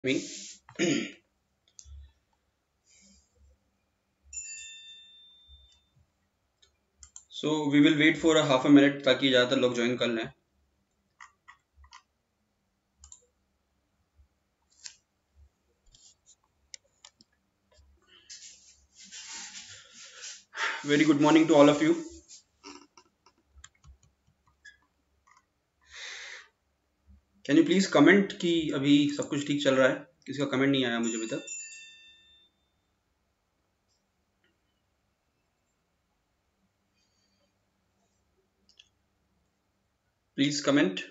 me. So we will wait for a half a minute ताकि ज़्यादातर लोग join कर लें. Very good morning to all of you. Can you please comment कि अभी सब कुछ ठीक चल रहा है? किसी का कमेंट नहीं आया मुझे अभी तक. Please comment.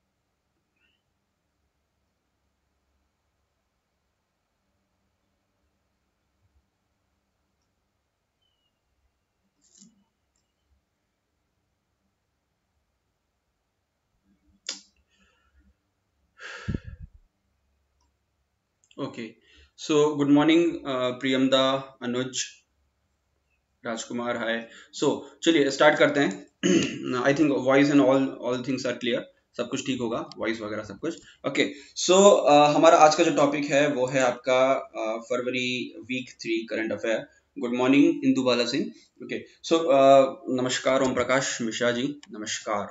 Okay. So good morning, Priyamda, Anuj, राजकुमार. हाय. सो चलिए स्टार्ट करते हैं. I think voice and all things are clear. सब कुछ ठीक होगा, वॉइस वगैरह सब कुछ. ओके. सो हमारा आज का जो टॉपिक है वो है आपका फरवरी week 3 current affair. Good morning Indu Bala Singh. Okay. So नमस्कार ओम प्रकाश मिश्रा जी, नमस्कार,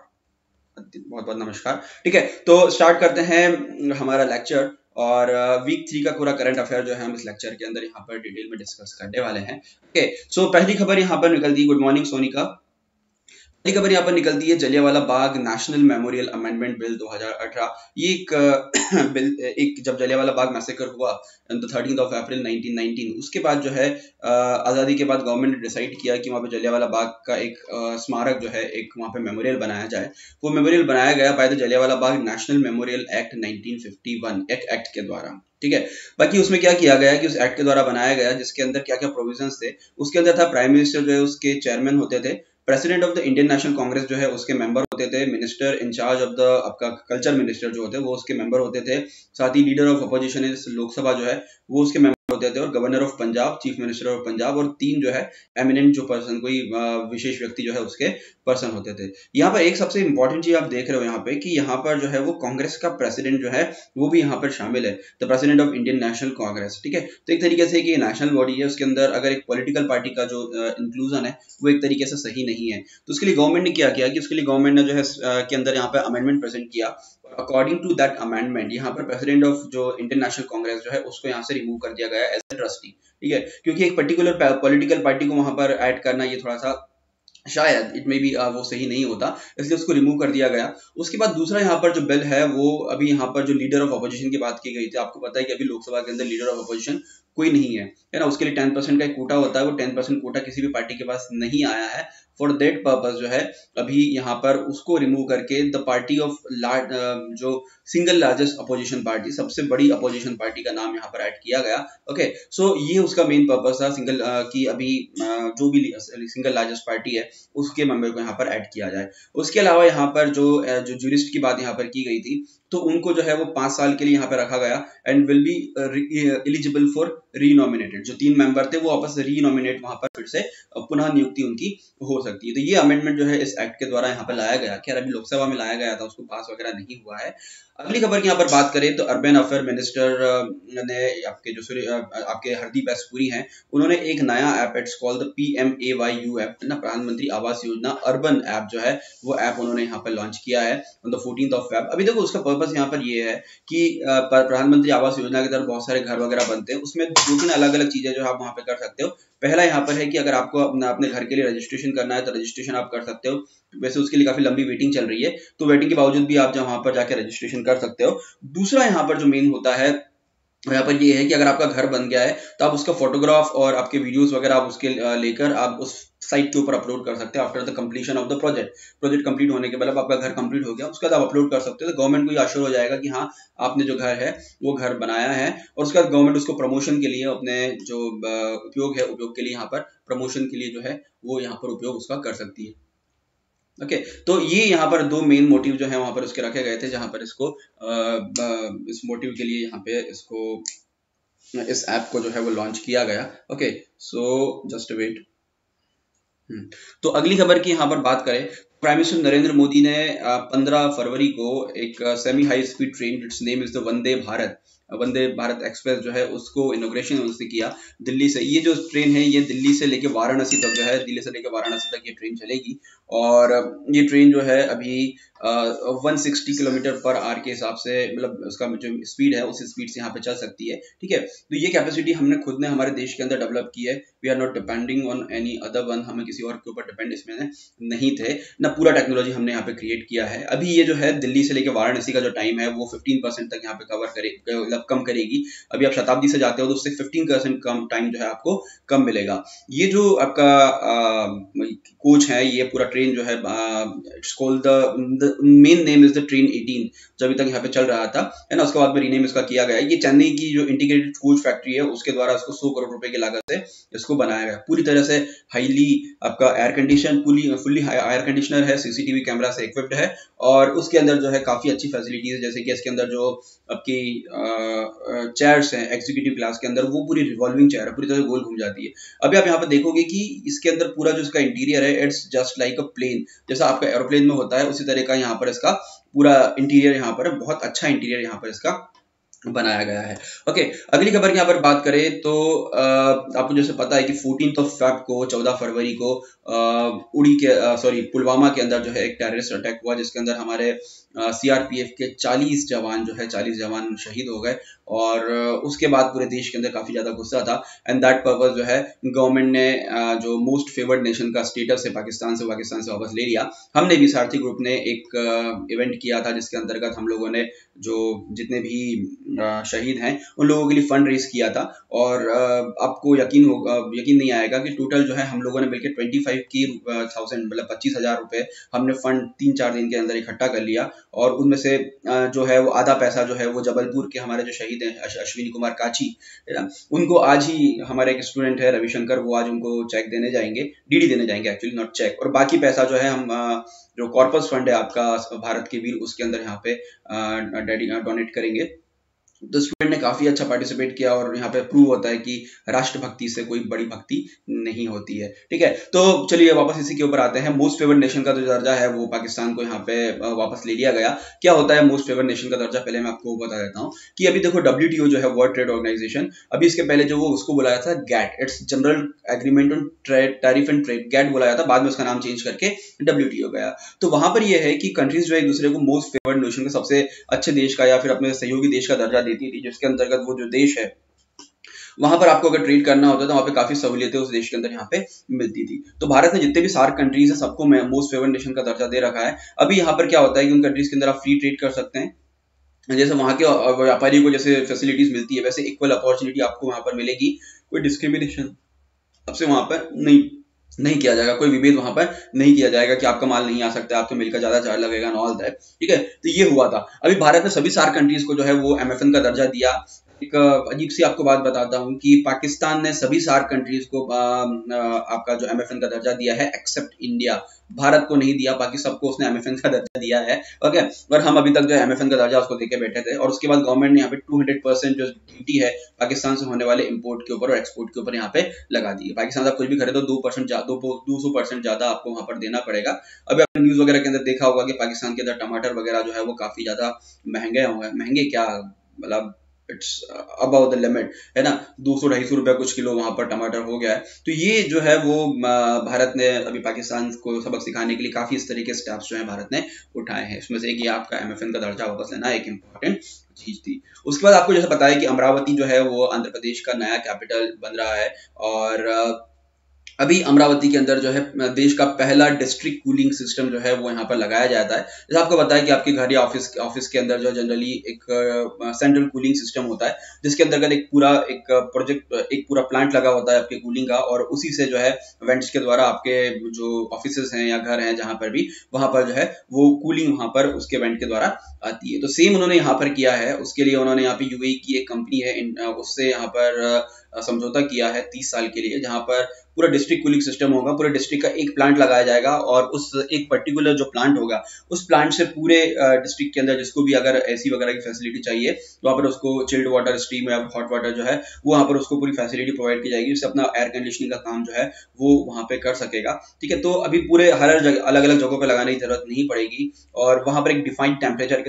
बहुत बहुत नमस्कार. ठीक है, तो स्टार्ट करते हैं हमारा लेक्चर. और वीक 3 का पूरा करंट अफेयर जो है हम इस लेक्चर के अंदर यहाँ पर डिटेल में डिस्कस करने वाले हैं. ओके. सो पहली खबर यहाँ पर निकलती है. Good morning Sonika. पहली खबर यहाँ पर निकलती है Jallianwala Bagh national memorial amendment bill 2018. ये एक बिल, एक जब जलियांवाला बाग मैसेकर हुआ on the 13th of April 1919, उसके बाद जो है आज़ादी के बाद गवर्नमेंट ने डिसाइड किया कि वहाँ पे जलियांवाला बाग का एक स्मारक जो है, एक वहाँ पे मेमोरियल बनाया जाए. वो मेमोरियल बनाया गया by the Jallianwala Bagh national memorial act 1951 act के द्वारा. ठीक है. बाकी उसमें क्या किया गया कि उस एक्ट के द्वारा बनाया गया, जिसके अंदर क्या क्या प्रोविजंस थे. उसके अंदर था प्राइम मिनिस्टर जो है उसके चेयरमैन होते थे, president of the Indian National Congress जो है उसके मेंबर होते थे, मिनिस्टर इंचार्ज ऑफ द आपका कल्चर मिनिस्टर जो होते हैं वो उसके मेंबर होते थे, साथ ही लीडर ऑफ अपोजिशन इस लोकसभा जो है वो उसके मेंबर होते थे, और governor of Punjab, chief minister of Punjab, और 3 जो है एमिनेंट जो पर्सन, कोई विशेष व्यक्ति जो है उसके पर्सन होते थे. यहाँ पर एक सबसे इंपॉर्टेंट चीज आप देख रहे हो यहाँ पे कि यहाँ पर जो है वो कांग्रेस का प्रेसिडेंट जो है वो भी यहाँ पर शामिल है, the president of Indian National Congress. ठीक है. तो एक तरीके से कि नेशनल बॉडी है, उसके अंदर अगर एक पॉलिटिकल पार्टी का जो इंक्लूजन है वो एक तरीके से सही नहीं है. तो उसके लिए गवर्नमेंट ने क्या किया कि उसके लिए गवर्नमेंट ने जो है के अंदर यहाँ पे अमेंडमेंट प्रेजेंट किया. अकॉर्डिंग टू दैट अमेंडमेंट यहाँ पर प्रेसिडेंट ऑफ जो इंडियन नेशनल कांग्रेस जो है उसको यहाँ से रिमूव कर दिया गया एज ए ट्रस्टी. ठीक है. क्योंकि एक पर्टिकुलर पॉलिटिकल पार्टी को वहां पर ऐड करना ये थोड़ा सा शायद इट में भी वो सही नहीं होता, इसलिए उसको रिमूव कर दिया गया. उसके बाद दूसरा यहाँ पर जो बिल है वो अभी यहाँ पर जो लीडर ऑफ अपोजिशन की बात की गई थी, आपको पता है कि अभी लोकसभा के अंदर लीडर ऑफ अपोजिशन कोई नहीं है ना. उसके लिए 10% का एक कोटा होता है, वो 10% कोटा किसी भी पार्टी के पास नहीं आया है. फॉर दैट पर्पस जो है अभी यहाँ पर उसको रिमूव करके द पार्टी ऑफ जो सिंगल लार्जेस्ट अपोजिशन पार्टी, सबसे बड़ी अपोजिशन पार्टी का नाम यहाँ पर ऐड किया गया. ओके. सो ये उसका मेन पर्पस था, सिंगल की अभी जो भी सिंगल लार्जेस्ट पार्टी है उसके मेंबर को यहाँ पर ऐड किया जाए. उसके अलावा यहाँ पर जो जूरिस्ट की बात यहाँ पर की गई थी, तो उनको जो है वो 5 साल के लिए यहाँ पे रखा गया and will be eligible for renominated. जो 3 मेंबर थे वो आपस रीनॉमिनेट वहां पर फिर से पुनः नियुक्ति उनकी हो सकती है. तो ये अमेंडमेंट जो है इस एक्ट के द्वारा यहाँ पर लाया गया. खैर अभी लोकसभा में लाया गया था, उसको पास वगैरह नहीं हुआ है. अगली खबर की यहाँ पर बात करें तो अर्बन अफेयर मिनिस्टर ने आपके जो आपके हरदीप एस पुरी हैं, उन्होंने एक नया app, it's called the PMAYU app ना, प्रधानमंत्री आवास योजना अर्बन ऐप जो है वो ऐप उन्होंने यहाँ पर लॉन्च किया है on the 14th of Feb. अभी देखो उसका पर्पस यहाँ पर ये है कि प्रधानमंत्री आवास योजना के तहत बहुत सारे घर वगैरह बनते हैं, उसमें 2-3 अलग अलग चीजें जो आप वहाँ पे कर सकते हो. पहला यहाँ पर है कि अगर आपको अपने घर के लिए रजिस्ट्रेशन करना है तो रजिस्ट्रेशन आप कर सकते हो. वैसे उसके लिए काफी लंबी वेटिंग चल रही है, तो वेटिंग के बावजूद भी आप वहां पर जाकर रजिस्ट्रेशन कर सकते हो. दूसरा यहाँ पर जो मेन होता है यहाँ पर ये है कि अगर आपका घर बन गया है तो आप उसका फोटोग्राफ और आपके वीडियोस वगैरह आप उसके लेकर आप उस साइट के ऊपर अपलोड कर सकते हो. After the completion of the project complete होने के बाद आपका घर कंप्लीट हो गया, उसके बाद आप अपलोड कर सकते हो. तो गवर्नमेंट को ये आश्योर हो जाएगा कि हाँ आपने जो घर है वो घर बनाया है, और उसके बाद गवर्नमेंट उसको प्रमोशन के लिए, अपने जो उपयोग के लिए यहाँ पर प्रमोशन के लिए जो है वो यहाँ पर उपयोग उसका कर सकती है. ओके. तो ये यहाँ पर 2 मेन मोटिव जो है वहां पर उसके रखे गए थे, जहां पर इसको इस मोटिव के लिए यहाँ पे इसको इस ऐप को जो है वो लॉन्च किया गया. ओके. So just wait. तो अगली खबर की यहाँ पर बात करें, प्राइम मिनिस्टर नरेंद्र मोदी ने 15 फरवरी को एक semi high speed train, its name is the Vande Bharat, Vande Bharat express जो है उसको इनॉग्रेशन उसने किया दिल्ली से। ये जो ट्रेन है ये दिल्ली से लेके वाराणसी तक जो है, दिल्ली से लेके वाराणसी तक ये ट्रेन चलेगी। और ये ट्रेन जो है अभी 160 किलोमीटर पर आवर के हिसाब से, मतलब उसका जो स्पीड है उस स्पीड से यहाँ पे चल सकती है। ठीक है, तो ये कैपेसिटी हमने खुद ने हमारे देश के अंदर डेवलप की है। We are not depending on any other one, हमें किसी और के ऊपर डिपेंड इसमें नहीं थे ना। पूरा टेक्नोलॉजी हमने यहाँ पे क्रिएट किया है। अभी ये जो है दिल्ली से लेकर वाराणसी का जो टाइम है वो 15% तक यहाँ पे कवर करे, मतलब कम करेगी। अभी आप शताब्दी से जाते हो तो उससे 15% कम टाइम जो है आपको कम मिलेगा। ये जो आपका कोच है, ये पूरा ट्रेन जो है it's called the main name is the train 18, जो अभी तक यहाँ पे चल रहा था, है ना। उसके बाद में रीनेम इसका किया गया है। ये चेन्नई की जो इंटीग्रेटेड कोच फैक्ट्री है उसके द्वारा इसको 100 करोड़ रुपए की लागत से इसको बनाया गया। पूरी तरह से हाईली आपका air condition, fully air conditioner है, सीसीटीवी कैमरा से इक्विप्ड है। और उसके अंदर जो है काफी अच्छी फैसिलिटीज है, जैसे कि इसके अंदर जो आपकी चेयर्स हैं एग्जीक्यूटिव क्लास के अंदर, वो पूरी रिवॉल्विंग चेयर है, पूरी तरह गोल घूम जाती है। अभी आप यहाँ पे देखोगे कि इसके अंदर पूरा जो इसका इंटीरियर है it's just like a plane, जैसा आपका एरोप्लेन में होता है उसी तरह का यहाँ पर इसका पूरा इंटीरियर यहाँ पर बहुत अच्छा इंटीरियर यहाँ पर इसका बनाया गया है। ओके, अगली खबर की यहाँ पर बात करें तो आपको जैसे पता है कि 14 फेब को, 14 फरवरी को उड़ी के पुलवामा के अंदर जो है एक टेररिस्ट अटैक हुआ, जिसके अंदर हमारे सीआरपीएफ के 40 जवान जो है 40 जवान शहीद हो गए। और उसके बाद पूरे देश के अंदर काफी ज्यादा गुस्सा था। एंड दैट पर्पस जो है गवर्नमेंट ने जो मोस्ट फेवर्ड नेशन का स्टेटस है पाकिस्तान से वापस ले लिया। हमने भी सारथी ग्रुप ने एक इवेंट किया था, जिसके अंतर्गत हम लोगों ने जो जितने भी शहीद हैं उन लोगों के लिए फंड रेज किया था। और आपको यकीन नहीं आएगा कि टोटल जो है हम लोगों ने मिलकर 25,000 मतलब 25,000 रुपए हमने फंड 3-4 दिन के अंदर इकट्ठा कर लिया। और उनमें से जो है वो आधा पैसा जो है वो जबलपुर के हमारे जो शहीद हैं अश्विनी कुमार काची, है ना, उनको आज ही हमारे एक स्टूडेंट है रविशंकर, वो आज उनको चेक देने जाएंगे, डीडी देने जाएंगे एक्चुअली, नॉट चेक। और बाकी पैसा जो है हम जो कॉर्पस फंड है आपका भारत के वीर, उसके अंदर यहाँ पे डोनेट करेंगे। तो स्टूडेंट ने काफी अच्छा पार्टिसिपेट किया और यहाँ पे प्रूव होता है कि राष्ट्रभक्ति से कोई बड़ी भक्ति नहीं होती है। ठीक है, तो चलिए वापस इसी के ऊपर आते हैं। मोस्ट फेवर्ड नेशन का जो दर्जा है वो पाकिस्तान को यहाँ पे वापस ले लिया गया। क्या होता है मोस्ट फेवर्ड नेशन का दर्जा, पहले मैं आपको बता देता हूँ कि अभी देखो WTO जो है वर्ल्ड ट्रेड ऑर्गेनाइजेशन, अभी इसके पहले जो वो उसको बुलाया था GATT, it's general agreement on tariff and trade, GATT बुलाया था, बाद में उसका नाम चेंज करके WTO गया। तो वहां पर यह है कि कंट्रीज जो एक दूसरे को मोस्ट फेवर्ड नेशन का, सबसे अच्छे देश का या फिर अपने सहयोगी देश का दर्जा देती थी, जिसके अंतर्गत वो जो देश है वहां पर आपको अगर ट्रेड करना होता है तो वहां पे काफी सहूलियतें उस देश के अंदर यहाँ पे मिलती थी। तो भारत ने जितने भी सार्क कंट्रीज है सबको मोस्ट फेवर्ड नेशन का दर्जा दे रखा है। अभी यहाँ पर क्या होता है कि उन कंट्रीज के अंदर आप फ्री ट्रेड कर सकते हैं, जैसे वहां के व्यापारी को जैसे फैसिलिटीज मिलती है वैसे इक्वल अपॉर्चुनिटी आपको वहां पर मिलेगी। कोई डिस्क्रिमिनेशन आपसे वहां पर नहीं किया जाएगा, कोई विभेद वहां पर नहीं किया जाएगा कि आपका माल नहीं आ सकता, आपके मिल का ज्यादा चार्ज लगेगा, ऑल दैट। ठीक है, तो ये हुआ था। अभी भारत ने सभी सार्क कंट्रीज को जो है वो MFN का दर्जा दिया। एक अजीब सी आपको बात बताता हूँ कि पाकिस्तान ने सभी सार्क कंट्रीज को आपका जो MFN का दर्जा दिया है एक्सेप्ट इंडिया। भारत को नहीं दिया, बाकी सबको उसने MFN का दर्जा दिया है। ओके, और हम अभी तक जो MFN का दर्जा उसको देके बैठे थे। और उसके बाद गवर्नमेंट ने यहाँ पे 200% जो ड्यूटी है पाकिस्तान से होने वाले इंपोर्ट के ऊपर और एक्सपोर्ट के ऊपर यहाँ पे लगा दी है। पाकिस्तान से आप कुछ भी खरीदो 200% ज्यादा आपको वहां पर देना पड़ेगा। अभी आपने न्यूज वगैरह के अंदर देखा होगा कि पाकिस्तान के अंदर टमाटर वगैरह जो है वो काफी ज्यादा महंगे क्या, मतलब इट्स अबव द लिमिट, है ना। 200-250 रुपए कुछ किलो वहां पर टमाटर हो गया है। तो ये जो है वो भारत ने अभी पाकिस्तान को सबक सिखाने के लिए काफी इस तरीके से स्टेप्स जो है भारत ने उठाए हैं। इसमें से एक ये आपका MFN का दर्जा वापस लेना एक इंपॉर्टेंट चीज थी। उसके बाद आपको जैसे पता है कि अमरावती जो है वो आंध्र प्रदेश का नया कैपिटल बन रहा है। और अभी अमरावती के अंदर जो है देश का पहला डिस्ट्रिक्ट कूलिंग सिस्टम जो है वो यहाँ पर लगाया जाता है। जैसे आपको पता है कि आपके घर या ऑफिस के अंदर जो जनरली एक सेंट्रल कूलिंग सिस्टम होता है, जिसके अंतर्गत एक पूरा प्लांट लगा होता है आपके कूलिंग का, और उसी से जो है वेंट्स के द्वारा आपके जो ऑफिसेस हैं या घर हैं जहां पर भी, वहां पर जो है वो कूलिंग वहां पर उसके वेंट के द्वारा आती है। तो सेम उन्होंने यहाँ पर किया है। उसके लिए उन्होंने यहाँ पे UAE की एक कंपनी है उससे यहाँ पर समझौता किया है 30 साल के लिए, जहां पर पूरा डिस्ट्रिक्ट कूलिंग सिस्टम होगा। पूरे डिस्ट्रिक्ट का एक प्लांट लगाया जाएगा और उस एक पर्टिकुलर जो प्लांट होगा उस प्लांट से पूरे डिस्ट्रिक्ट के अंदर जिसको भी अगर AC वगैरह की फैसिलिटी चाहिए वहां पर उसको चिल्ड वाटर, स्टीम या हॉट वाटर जो है वो वहां पर उसको पूरी फैसिलिटी प्रोवाइड की जाएगी, जिससे अपना एयर कंडीशनिंग का काम जो है वो वहां पे कर सकेगा। ठीक है, तो अभी पूरे हर अलग अलग जगहों पर लगाने की जरूरत नहीं पड़ेगी और वहां पर एक डिफाइंड टेम्परेचर के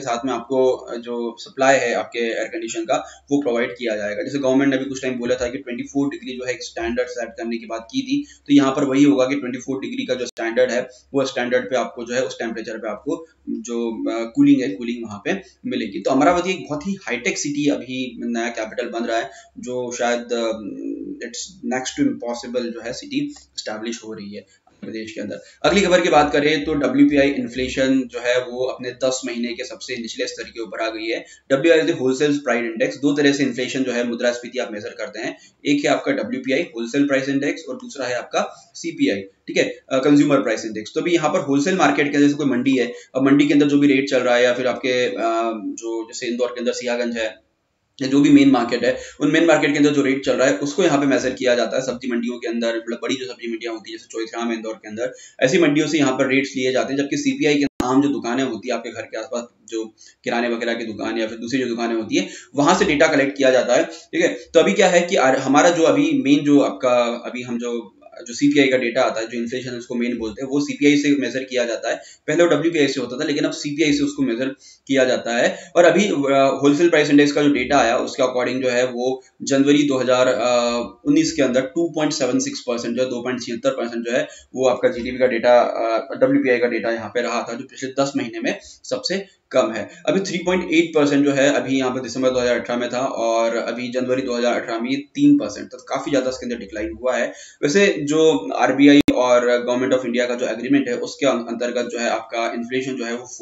के साथ में आपको जो सप्लाई है आपके एयर कंडीशन का वो प्रोवाइड किया जाएगा। जैसे गवर्नमेंट ने अभी कुछ टाइम बोला था कि 24 डिग्री जो है एक स्टैंडर्ड सेट करने की बात की थी, तो यहाँ पर वही होगा कि 24 डिग्री का जो स्टैंडर्ड है वो स्टैंडर्ड पे आपको जो है उस टेम्परेचर पे आपको जो कूलिंग है कूलिंग वहाँ पे मिलेगी। तो अमरावती एक बहुत ही हाईटेक सिटी अभी नया कैपिटल बन रहा है, जो शायद इट्स नेक्स्ट टू इम्पॉसिबल जो है सिटी स्टैब्लिश हो रही है प्रदेश के अंदर। अगली खबर की बात करें तो WPI इन्फ्लेशन जो है वो अपने 10 महीने के सबसे निचले स्तर के ऊपर आ गई है। WPI होलसेल प्राइस इंडेक्स, दो तरह से इन्फ्लेशन जो है मुद्रास्फीति आप मेजर करते हैं, एक है आपका WPI होलसेल प्राइस इंडेक्स और दूसरा है आपका CPI, ठीक है, कंज्यूमर प्राइस इंडेक्स। तो अभी यहाँ पर होलसेल मार्केट के जैसे कोई मंडी है, अब मंडी के अंदर जो भी रेट चल रहा है या फिर आपके जो जैसे इंदौर के अंदर सियागंज है, जो भी मेन मार्केट है, उन मेन मार्केट के अंदर जो रेट चल रहा है उसको यहाँ पे मेजर किया जाता है। सब्जी मंडियों के अंदर, मतलब बड़ी जो सब्जी मंडियां होती है जैसे चौइथराम है इंदौर के अंदर, ऐसी मंडियों से यहाँ पर रेट्स लिए जाते हैं। जबकि CPI के आम जो दुकानें होती है आपके घर के आसपास, जो किराने वगैरह की दुकान या फिर दूसरी जो दुकानें होती है, वहां से डेटा कलेक्ट किया जाता है, ठीक है। तो अभी क्या है कि हमारा जो अभी मेन जो आपका अभी हम जो CPI का डेटा आता है, जो इन्फ्लेशन उसको मेन बोलते हैं, वो CPI से मेजर किया जाता है। पहले वो WPI से होता था, लेकिन अब CPI से उसको मेजर किया जाता है। और अभी होलसेल प्राइस इंडेक्स का जो डेटा आया उसके अकॉर्डिंग जो है वो जनवरी 2019 के अंदर 2.76% जो 2.76% जो है वो आपका GDP का डेटा, WPI का डेटा यहाँ पे रहा था, जो पिछले 10 महीने में सबसे कम है। अभी 3.8% जो है अभी यहाँ पे दिसंबर 2018 में था, और अभी जनवरी 2018 में 3%, तो काफी ज्यादा इसके अंदर डिक्लाइन हुआ है। वैसे जो RBI और गवर्नमेंट ऑफ इंडिया का जो एग्रीमेंट है उसके अंतर्गत जो है आपका इन्फ्लेशन जो है वो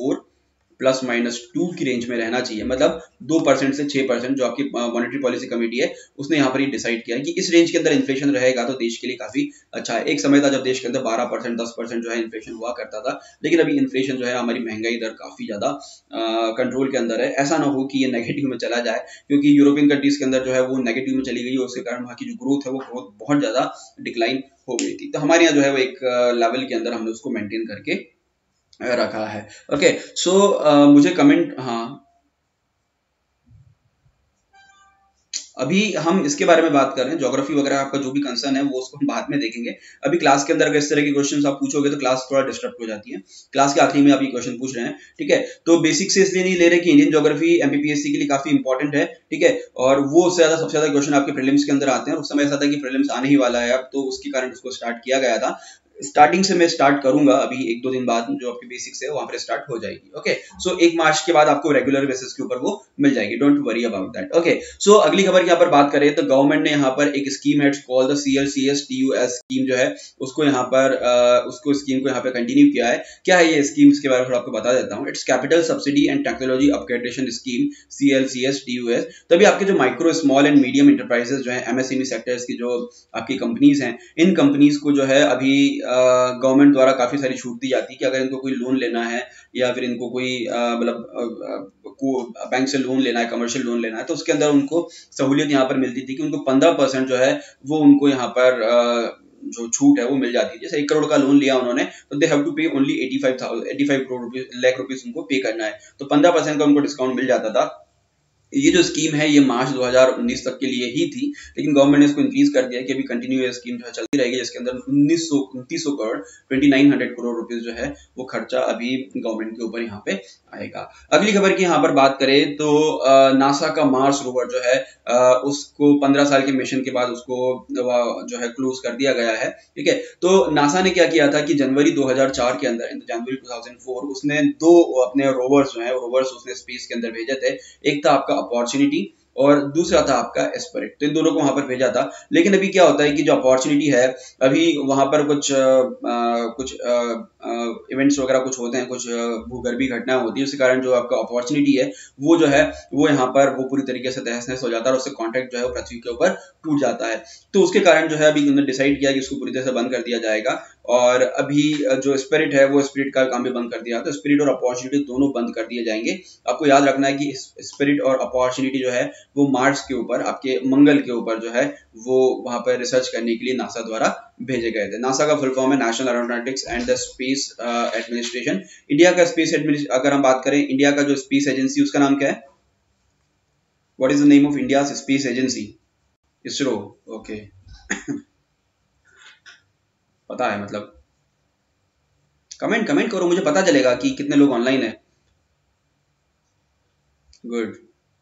4+-2 की रेंज में रहना चाहिए, मतलब 2% से 6%, जो आपकी मॉनेटरी पॉलिसी कमेटी है उसने यहाँ पर ये डिसाइड किया है कि इस रेंज के अंदर इन्फ्लेशन रहेगा तो देश के लिए काफी अच्छा है। एक समय था जब देश के अंदर 12%, 10% जो है इन्फ्लेशन हुआ करता था, लेकिन अभी इन्फ्लेशन जो है, हमारी महंगाई दर काफी ज्यादा कंट्रोल के अंदर है। ऐसा ना हो कि ये नेगेटिव में चला जाए, क्योंकि यूरोपियन कंट्रीज के अंदर जो है वो नेगेटिव में चली गई और उसके कारण वहाँ की जो ग्रोथ है वो ग्रोथ बहुत ज्यादा डिक्लाइन हो गई थी। तो हमारे यहाँ जो है वो एक लेवल के अंदर हमने उसको मेंटेन करके रखा है। ओके, सो मुझे कमेंट, हाँ अभी हम इसके बारे में बात कर रहे हैं, ज्योग्राफी वगैरह आपका जो भी कंसर्न है वो उसको हम बाद में देखेंगे। अभी क्लास के अंदर अगर इस तरह के क्वेश्चंस आप पूछोगे तो क्लास थोड़ा डिस्टर्ब हो जाती है। क्लास के आखिरी में आप ये क्वेश्चन पूछ रहे हैं, ठीक है, तो बेसिक से इसलिए नहीं ले रहे कि इंडियन ज्योग्राफी MPPSC के लिए काफी इंपॉर्टेंट है, ठीक है, और वो उससे ज्यादा सबसे ज्यादा क्वेश्चन आपके प्रीलिम्स के अंदर आते हैं। उस समय ऐसा था कि प्रीलिम्स आने ही वाला है अब, तो उसके कारण उसको स्टार्ट किया गया था। स्टार्टिंग से मैं स्टार्ट करूंगा अभी 1-2 दिन बाद, जो आपकी बेसिक्स है वहां पर स्टार्ट हो जाएगी। ओके, सो 1 मार्च के बाद आपको रेगुलर बेसिस के ऊपर वो मिल जाएगी, don't worry about that. Okay, so अगली खबर की यहाँ पर बात करें तो गवर्नमेंट ने यहाँ पर एक स्कीम है कॉल्ड द CLCS-TUS स्कीम जो है उसको यहाँ पर उसको स्कीम को यहाँ पे कंटिन्यू किया है। क्या है ये स्कीम, इसके बारे में थोड़ा आपको बता देता हूँ। It's capital subsidy and technology upgradation scheme, CLCS-TUS। तभी आपके जो micro small and medium enterprises जो है, MSME सेक्टर्स की जो आपकी कंपनीज हैं, इन कंपनीज को जो है अभी गवर्नमेंट द्वारा काफी सारी छूट दी जाती है कि अगर इनको कोई लोन लेना है या फिर इनको कोई मतलब बैंक से लोन लेना है, कमर्शियल लोन लेना है, तो उसके अंदर उनको सहूलियत यहाँ पर मिलती थी कि उनको 15% जो है वो उनको यहाँ पर जो छूट है वो मिल जाती है। जैसे 1 करोड़ का लोन लिया उन्होंने, तो they have to pay only 85 crore rupees, lakh rupees उनको पे करना है, तो 15% का उनको डिस्काउंट मिल जाता था। ये जो स्कीम है ये मार्च 2019 तक के लिए ही थी, लेकिन गवर्नमेंट ने इसको इंक्रीज कर दिया कि अभी कंटिन्यू ये स्कीम जो है चलती रहेगी, जिसके अंदर 2900 करोड़ 2900 करोड़ रुपीस जो है वो खर्चा अभी गवर्नमेंट के ऊपर यहाँ पे आएगा। अगली खबर की यहाँ पर बात करें तो नासा का मार्स रोवर जो है उसको 15 साल के मिशन के बाद उसको जो है क्लोज कर दिया गया है, ठीक है। तो नासा ने क्या किया था कि जनवरी 2004 के अंदर, जनवरी 2004 उसने 2 अपने रोवर्स जो है रोवर्स उसने स्पेस के अंदर भेजे थे। एक था आपका अपॉर्चुनिटी और दूसरा था आपका एस्पिरिट, तो इन दोनों को वहां पर भेजा था। लेकिन अभी क्या होता है कि जो अपॉर्चुनिटी है, अभी वहां पर कुछ इवेंट्स वगैरह कुछ होते हैं, कुछ भूगर्भीय घटनाएं होती है, उसके कारण जो आपका अपॉर्चुनिटी है वो जो है वो यहाँ पर वो पूरी तरीके से तहस नहस हो जाता है और उससे कॉन्टैक्ट जो है वो पृथ्वी के ऊपर टूट जाता है। तो उसके कारण जो है अभी उन्होंने डिसाइड किया कि उसको पूरी तरह से बंद कर दिया जाएगा, और अभी जो स्पिरिट है वो स्पिरिट का काम भी बंद कर दिया, तो स्पिरिट और अपॉर्चुनिटी दोनों बंद कर दिए जाएंगे। आपको याद रखना है कि स्पिरिट और अपॉर्चुनिटी जो है वो मार्स के ऊपर, आपके मंगल के ऊपर जो है वो वहां पर रिसर्च करने के लिए नासा द्वारा भेजे गए थे। नासा का फुल फॉर्म है national aeronautics and the space administration. India का स्पेस अगर हम बात करें, इंडिया का जो स्पेस एजेंसी उसका नाम क्या है? What is the name of India space agency? ISRO. Okay पता है, मतलब कमेंट कमेंट करो, मुझे पता चलेगा कि कितने लोग ऑनलाइन है। Good.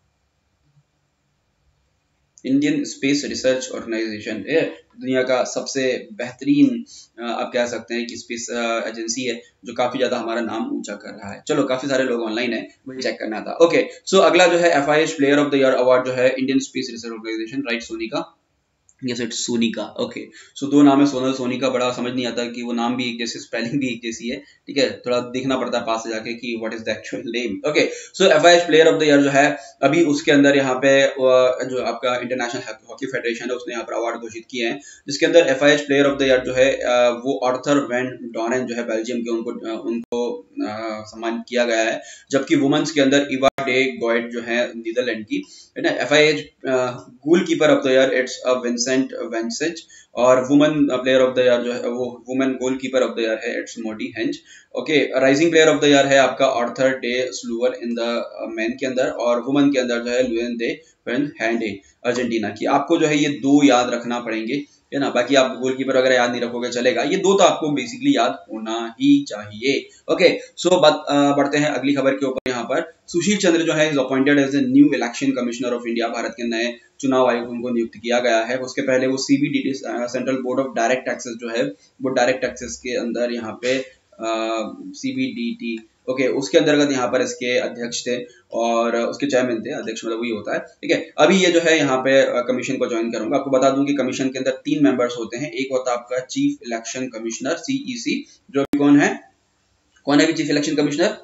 Indian Space Research Organisation ये दुनिया का सबसे बेहतरीन आप कह सकते हैं कि स्पेस एजेंसी है, जो काफी ज्यादा हमारा नाम ऊंचा कर रहा है। चलो काफी सारे लोग ऑनलाइन है, मुझे चेक करना था। ओके सो अगला जो है FIH player of the year award जो है Indian Space Research Organisation, right, Soni का। Yes it's Sonika. Okay so दो नाम है, सोनल सोनी का। बड़ा समझ नहीं आता कि वो नाम भी एक जैसे, स्पेलिंग भी एक जैसी है, ठीक है, थोड़ा देखना पड़ता है पास से जाके कि what is the actual name. Okay so FIH player of the year जो है अभी उसके अंदर यहाँ पे जो आपका इंटरनेशनल हॉकी फेडरेशन है उसने यहाँ पर अवार्ड घोषित किए हैं, जिसके अंदर FIH player of the year जो है वो आर्थर वैन डॉरेन जो है बेल्जियम के, उनको सम्मानित किया गया है। जबकि वुमेन्स के अंदर इवा डे गोइट जो है नीदरलैंड की, है ना। FIH goal keeper of the year it's Vincent Vanasch, और women player of the year जो है वो women goal keeper of the year है it's Maddie Hinch. Okay rising player of the year है आपका Arthur de Sloover in the man के अंदर, और वुमेन के अंदर जो है लुएन दे वेन हैंडे अर्जेंटीना की। आपको जो है ये दो याद रखना पड़ेंगे, है ना, बाकी आप गोलकीपर वगैरह याद नहीं रखोगे चलेगा, ये दो तो आपको बेसिकली याद होना ही चाहिए। ओके सो बढ़ते हैं अगली खबर के ऊपर। यहाँ पर सुशील चंद्र जो है is appointed as a new election commissioner of India, Bharat के नए चुनाव आयोग उनको नियुक्त किया गया है। उसके पहले वो CBDT central board of direct taxes जो है वो डायरेक्ट टैक्सेस के अंदर यहाँ पे CBDT, ओके उसके अंतर्गत यहाँ पर इसके अध्यक्ष थे और उसके चेयरमैन थे, अध्यक्ष मतलब वही होता है, ठीक है। अभी ये जो है यहाँ पे कमीशन को ज्वाइन करूंगा। आपको बता दूं कि कमीशन के अंदर 3 मेंबर्स होते हैं। एक होता है आपका चीफ इलेक्शन कमिश्नर CEC, जो अभी कौन है अभी चीफ इलेक्शन कमिश्नर?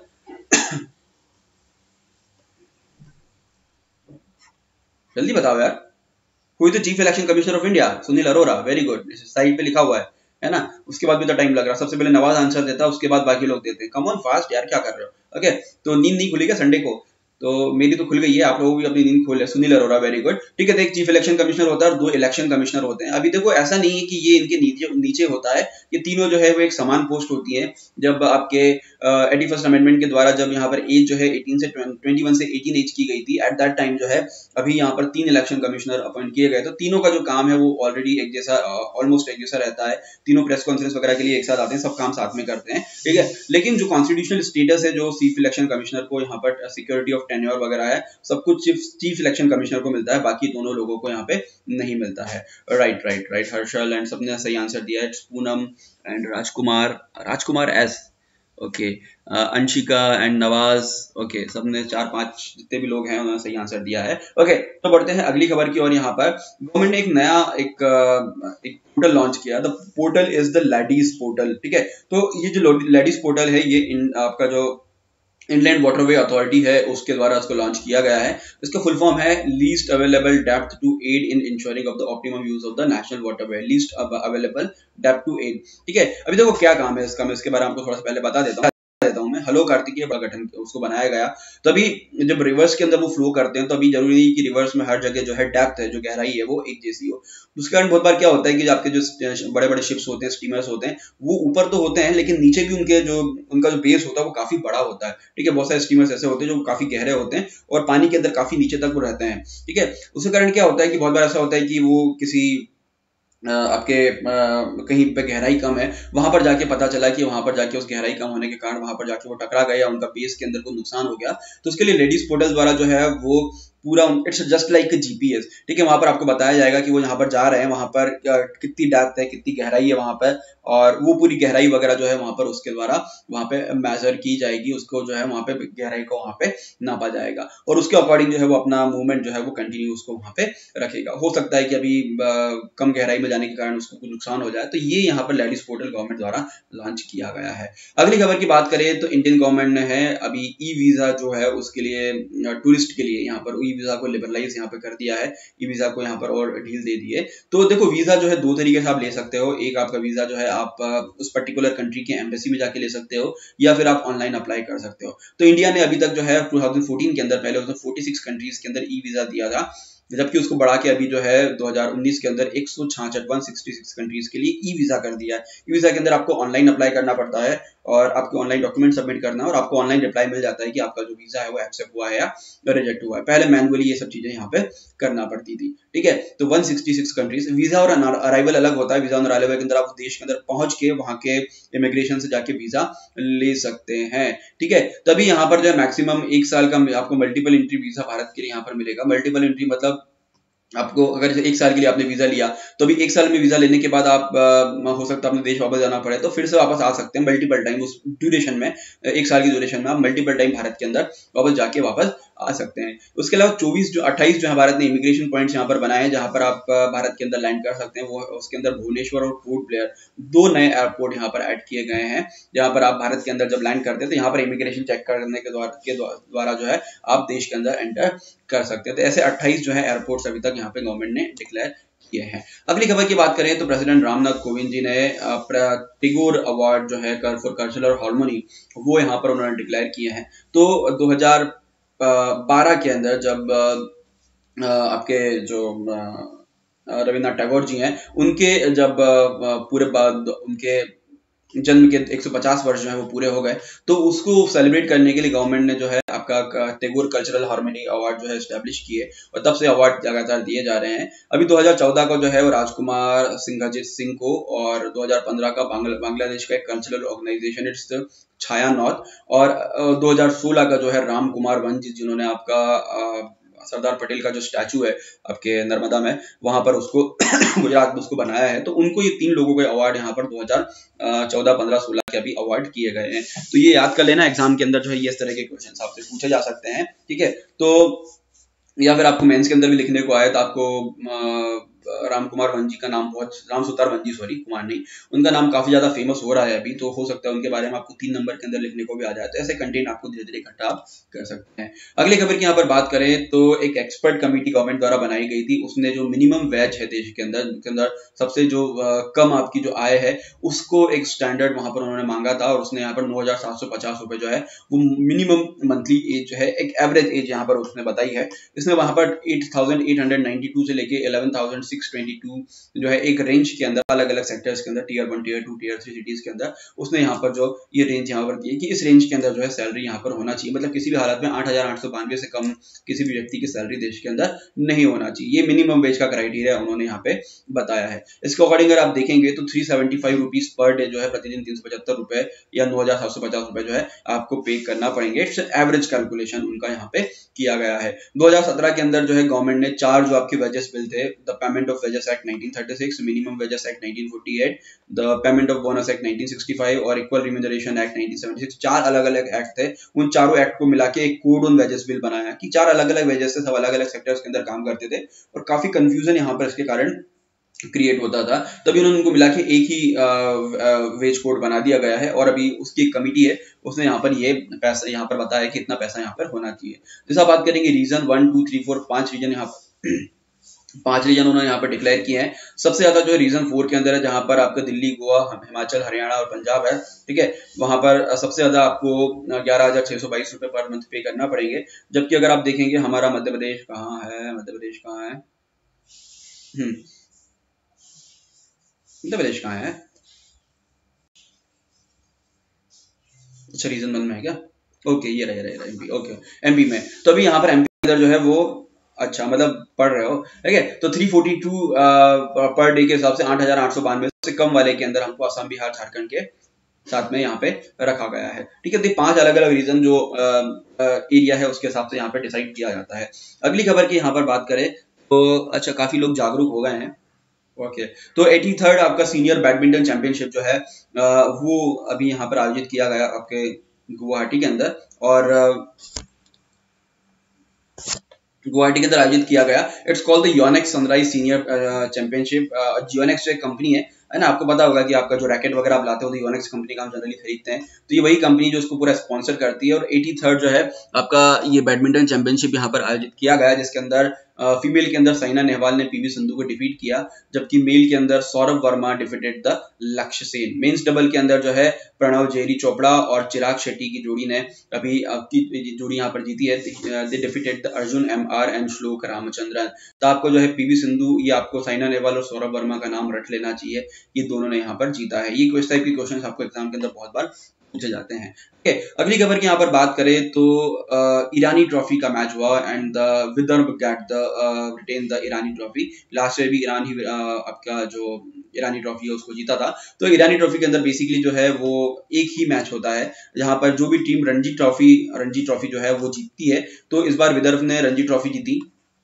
जल्दी बताओ यार, कोई तो chief election commissioner of India, Sunil Arora, very good, side पे लिखा हुआ है ना। उसके बाद भी तो टाइम लग रहा है, सबसे पहले नवाज आंसर देता है, उसके बाद बाकी लोग देते हैं। कम ऑन फास्ट यार, क्या कर रहे हो? ओके तो नींद नहीं खुली क्या संडे को? तो मेरी तो खुल गई है, आप लोगों की अपनी नींद खोल है। सुनील अरोरा, वेरी गुड, ठीक है। तो एक चीफ इलेक्शन कमिश्नर होता है और 2 इलेक्शन कमिश्नर होते हैं। अभी देखो ऐसा नहीं है कि ये इनके नीचे होता है, ये तीनों जो है वो एक समान पोस्ट होती है। जब आपके 81st अमेंडमेंट के द्वारा जब यहाँ पर एज जो है 18 से 21 से 18 एज की गई थी, एट दैट टाइम जो है अभी यहाँ पर 3 इलेक्शन कमिश्नर अपॉइंट किए गए। तो तीनों का जो काम है वो ऑलरेडी एक जैसा, ऑलमोस्ट एक जैसा रहता है। तीनों प्रेस कॉन्फ्रेंस वगैरह के लिए एक साथ आते हैं, सब काम साथ में करते हैं, ठीक है। लेकिन जो कॉन्स्टिट्यूशनल स्टेटस है जो चीफ इलेक्शन कमिश्नर को यहाँ पर सिक्योरिटी ऑफ टेन्योर वगैरह है, सब कुछ चीफ इलेक्शन कमिश्नर को मिलता है, बाकी दोनों लोगों को यहाँ पे नहीं मिलता है। Right right right, Harshal and सबने सही आंसर दिया है। Poonam and Rajkumar S, okay Anshika and Nawaz, okay सबने 4-5 जितने भी लोग हैं उन्होंने सही आंसर दिया है। ओके तो बढ़ते हैं अगली खबर की ओर। यहाँ पर गवर्नमेंट ने एक नया एक पोर्टल लॉन्च किया। The portal is the ladies portal, ठीक है। तो ये जो लेडीज पोर्टल है ये आपका जो इनलैंड वाटरवे अथॉरिटी है उसके द्वारा इसको लॉन्च किया गया है। इसका फुल फॉर्म है least available depth to aid in ensuring of the optimum use of the national waterway, least available depth to aid, ठीक है। अभी देखो क्या काम है इसका, मैं इसके बारे में आपको थोड़ा सा पहले बता देता हूँ मैं। हेलो कार्तिकीय बड़ा गठन उसको बनाया गया, तभी जब रिवर्स के अंदर वो फ्लो करते हैं तो अभी जरूरी नहीं कि रिवर्स में हर जगह जो है डेप्थ है, जो गहराई है वो एक जैसी हो। उसके कारण बहुत बार क्या होता है कि आपके जो बड़े बड़े शिप्स होते हैं, स्टीमर्स होते हैं, वो ऊपर तो होते हैं लेकिन नीचे भी उनका जो बेस होता है वो काफी बड़ा होता है, ठीक है। बहुत सारे स्टीमर्स ऐसे होते हैं जो काफी गहरे होते हैं और पानी के अंदर काफी नीचे तक वो रहते हैं, ठीक है। उसके कारण क्या होता है कि बहुत बार ऐसा होता है कि वो किसी आपके कहीं पे गहराई कम है, वहां पर जाके पता चला कि वहां पर जाके उस गहराई कम होने के कारण वहां पर जाके वो टकरा गया, उनका बेस के अंदर को नुकसान हो गया। तो उसके लिए लेडीज पोर्टल द्वारा जो है वो पूरा इट्स जस्ट लाइक GPS, ठीक है। वहां पर आपको बताया जाएगा कि वो यहाँ पर जा रहे हैं, वहां पर कितनी डेप्थ है, कितनी गहराई है वहां पर, और वो पूरी गहराई वगैरह जो है वहां पर उसके द्वारा वहां पे मेजर की जाएगी, उसको जो है वहां पे गहराई को वहां पे नापा जाएगा और उसके अकॉर्डिंग जो है वो अपना मूवमेंट जो है वो कंटिन्यू उसको वहां पे रखेगा। हो सकता है कि अभी कम गहराई में जाने के कारण उसको कुछ नुकसान हो जाए, तो ये यहाँ पर लेडीज पोर्टल गवर्नमेंट द्वारा लॉन्च किया गया है। अगली खबर की बात करें तो इंडियन गवर्नमेंट ने है अभी ई वीजा जो है उसके लिए टूरिस्ट के लिए यहाँ पर ई वीजा को लिबरलाइज यहाँ पे कर दिया है, ई वीजा को यहाँ पर और ढील दे दी है। तो देखो वीजा जो है 2 तरीके से आप ले सकते हो। एक आपका वीजा जो है आप उस पर्टिकुलर कंट्री के एम्बेसी में जाके ले सकते हो, या फिर आप ऑनलाइन अप्लाई कर सकते हो। तो इंडिया ने अभी तक जो है 2014 के अंदर पहले उसने 46 कंट्रीज के अंदर ई वीजा दिया था, जबकि उसको बढ़ा के अभी जो है 2019 के अंदर 166 कंट्रीज के लिए ई वीजा कर दिया है। ई वीजा के अंदर आपको ऑनलाइन अप्लाई करना पड़ता है और आपके ऑनलाइन डॉक्यूमेंट सबमिट करना है और आपको ऑनलाइन रिप्लाई मिल जाता है कि आपका जो वीजा है वो एक्सेप्ट हुआ है या रिजेक्ट हुआ है। पहले मैनुअली ये सब चीजें यहाँ पे करना पड़ती थी, ठीक है। तो 166 कंट्रीज, वीजा और अराइवल अलग होता है। वीजा और अराइवल के अंदर आप देश के अंदर पहुंच के वहां के इमिग्रेशन से जाके वीजा ले सकते हैं, ठीक है। तभी यहाँ पर जो है मैक्सिमम 1 साल का आपको मल्टीपल एंट्री वीजा भारत के लिए यहाँ पर मिलेगा। मल्टीपल एंट्री मतलब आपको अगर 1 साल के लिए आपने वीजा लिया तो अभी 1 साल में वीजा लेने के बाद आप हो सकता है अपने देश वापस जाना पड़े तो फिर से वापस आ सकते हैं मल्टीपल टाइम उस ड्यूरेशन में। 1 साल की ड्यूरेशन में आप मल्टीपल टाइम भारत के अंदर वापस जाके वापस आ सकते हैं। उसके अलावा 28 जो है भारत ने इमिग्रेशन पॉइंट्स यहाँ पर बनाए हैं जहां पर आप भारत के अंदर लैंड कर सकते हैं। वो उसके अंदर भुवनेश्वर और पोर्ट ब्लेयर 2 नए एयरपोर्ट यहाँ पर ऐड किए गए हैं जहां पर आप भारत के अंदर जब लैंड करते हैं तो यहाँ पर इमिग्रेशन चेक करने के द्वारा जो है आप देश के अंदर एंटर कर सकते हैं। तो ऐसे 28 जो है एयरपोर्ट्स अभी तक यहाँ पे गवर्नमेंट ने डिक्लेयर किए हैं। अगली खबर की बात करें तो प्रेसिडेंट रामनाथ कोविंद जी ने टिगोर अवार्ड जो है फॉर कल्चरल हार्मोनी वो यहाँ पर उन्होंने डिक्लेयर किए हैं। तो 2012 के अंदर जब आपके जो रविन्द्रनाथ टैगोर जी हैं उनके जब पूरे उनके जन्म के 150 वर्ष जो है वो पूरे हो गए तो उसको सेलिब्रेट करने के लिए गवर्नमेंट ने जो है आपका टैगोर कल्चरल हार्मनी अवार्ड जो है एस्टेब्लिश किए और तब से अवार्ड लगातार दिए जा रहे हैं। अभी 2014 का जो है वो राजकुमार सिंघाजित सिंह को और 2015 का बांग्लादेश का एक cultural organisation it's Chhayanaut और 2016 का जो है राम कुमार वंश जिन्होंने आपका सरदार पटेल का जो स्टैचू है आपके नर्मदा में वहां पर उसको गुजरात में उसको बनाया है। तो उनको ये 3 लोगों के अवार्ड यहाँ पर 2014, 15, 16 के अभी अवार्ड किए गए हैं। तो ये याद कर लेना, एग्जाम के अंदर जो है ये इस तरह के क्वेश्चन आपसे पूछे जा सकते हैं, ठीक है। तो या फिर आपको मेंस के अंदर भी लिखने को आए तो आपको राम कुमार वंजी का नाम बहुत, राम सुतार वंजी सॉरी कुमार नहीं, उनका नाम काफी ज्यादा फेमस हो रहा है अभी। तो हो सकता है उनके बारे में आपको 3 नंबर के अंदर लिखने को भी आ जाए। तो ऐसे कंटेंट आपको धीरे धीरे इकट्ठा कर सकते हैं। अगली खबर की यहाँ पर बात करें तो एक एक्सपर्ट कमेटी गवर्नमेंट द्वारा बनाई गई थी। उसने जो मिनिमम वेज है देश के अंदर सबसे जो कम आपकी जो आय है उसको एक स्टैंडर्ड वहां पर उन्होंने मांगा था और उसने यहाँ पर 9,750 रुपए जो है वो मिनिमम मंथली एज जो है एक एवरेज एज यहाँ पर उसने बताई है। इसने वहां पर 8,892 से लेके 11,622 जो है एक रेंज के अंदर अलग अलग सेक्टर्स के अंदर टियर 1, टियर 2, टियर 3 सिटीज के अंदर उसने यहाँ पर जो ये रेंज यहाँ पर दी है कि इस रेंज के अंदर जो है सैलरी यहाँ पर होना चाहिए। मतलब किसी भी हालत में 8,892 से कम किसी भी व्यक्ति की सैलरी देश के अंदर नहीं होना चाहिए। ये मिनिमम वेज का क्राइटेरिया उन्होंने यहाँ पे बताया है। इसके अकॉर्डिंग अगर आप देखेंगे तो 375 रुपीज पर डे जो है प्रतिदिन 375 रुपए या 9,750 रुपए जो है आपको पे करना पड़ेंगे। इट्स एवरेज कैलकुलेशन उनका यहाँ पे किया गया है। 2017 के अंदर जो है गवर्नमेंट ने 4 जो आपके वेजेस बिल थे, the payment of wages act 1936, minimum wages act 1948, the payment of bonus act 1965 और इक्वल रिम्यूनरेशन एक्ट 1976, 4 अलग अलग एक्ट थे। उन चारों एक्ट को मिला के एक कोड ऑन वेजेस बिल बनाया कि 4 अलग अलग वेजेस से सब अलग अलग सेक्टर्स के अंदर काम करते थे और काफी कंफ्यूजन यहाँ पर इसके कारण क्रिएट होता था। तभी उन्होंने उनको मिला के एक ही वेज कोड बना दिया गया है और अभी उसकी एक कमिटी है उसने यहाँ पर ये पैसा यहाँ पर बताया कि इतना पैसा यहाँ पर होना चाहिए। जैसा बात करेंगे रीजन 1, 2, 3, 4 5 रीजन यहाँ पर 5 रीजन उन्होंने यहाँ पर डिक्लेयर किए हैं। सबसे ज्यादा जो रीजन 4 के अंदर है जहां पर आपका दिल्ली, गोवा, हिमाचल, हरियाणा और पंजाब है, ठीक है। वहां पर सबसे ज्यादा आपको 11,622 रुपए पर मंथ पे करना पड़ेंगे। जबकि अगर आप देखेंगे हमारा मध्य प्रदेश कहाँ है, मध्य प्रदेश कहाँ है, मध्य प्रदेश कहाँ है, अच्छा रीजन 1 में है क्या, ओके ये रहा एमपी, ओके एमपी में। तो अभी यहाँ पर एमपी के अंदर जो है वो अच्छा मतलब पढ़ रहे हो, ठीक है। तो 342 पर डे के हिसाब से 8,892 से कम वाले के अंदर हमको असम, बिहार, झारखंड के साथ में यहाँ पे रखा गया है, ठीक है। तो 5 अलग अलग रीजन जो एरिया है उसके हिसाब से यहाँ पे डिसाइड किया जाता है। अगली खबर की यहाँ पर बात करें तो अच्छा काफी लोग जागरूक हो गए हैं, ओके। तो 83rd आपका सीनियर बैडमिंटन चैंपियनशिप जो है वो अभी यहाँ पर आयोजित किया गया आपके गुवाहाटी के अंदर और गुवाहाटी के अंदर आयोजित किया गया। It's called the Yonex sunrise senior championship. Yonex जो एक कंपनी है ना, आपको पता होगा कि आपका जो रैकेट वगैरह आप लाते हो तो योनेक्स कंपनी का हम जनरली खरीदते हैं। तो ये वही कंपनी जो उसको पूरा स्पॉन्सर करती है और 83rd जो है आपका ये बैडमिंटन चैंपियनशिप यहाँ पर आयोजित किया गया जिसके अंदर फीमेल के अंदर साइना नेहवाल ने पीवी सिंधु को डिफीट किया, जबकि मेल के अंदर सौरभ वर्मा डिफीटेड द लक्ष्य सेन। मेंस डबल के अंदर जो है प्रणव जेरी चोपड़ा और चिराग शेट्टी की जोड़ी ने अभी आपकी जोड़ी यहाँ पर जीती है। They defeated the Arjun MR and Shlok Ramchandran. तो आपको जो है पीवी सिंधु, ये आपको साइना नेहवाल और सौरभ वर्मा का नाम रट लेना चाहिए, ये दोनों ने यहाँ पर जीता है। ये इस टाइप के क्वेश्चन आपको एग्जाम के अंदर बहुत बार पूछे जाते हैं। ओके, अगली खबर की यहाँ पर बात करें तो ईरानी ट्रॉफी का मैच हुआ and the Vidarbha get the retain the Irani trophy. Last year भी ईरान ही आपका जो ईरानी ट्रॉफी है उसको जीता था। तो ईरानी ट्रॉफी के अंदर बेसिकली जो है वो एक ही मैच होता है जहां पर जो भी टीम रणजी ट्रॉफी जो है वो जीतती है। तो इस बार विदर्भ ने रणजी ट्रॉफी जीती,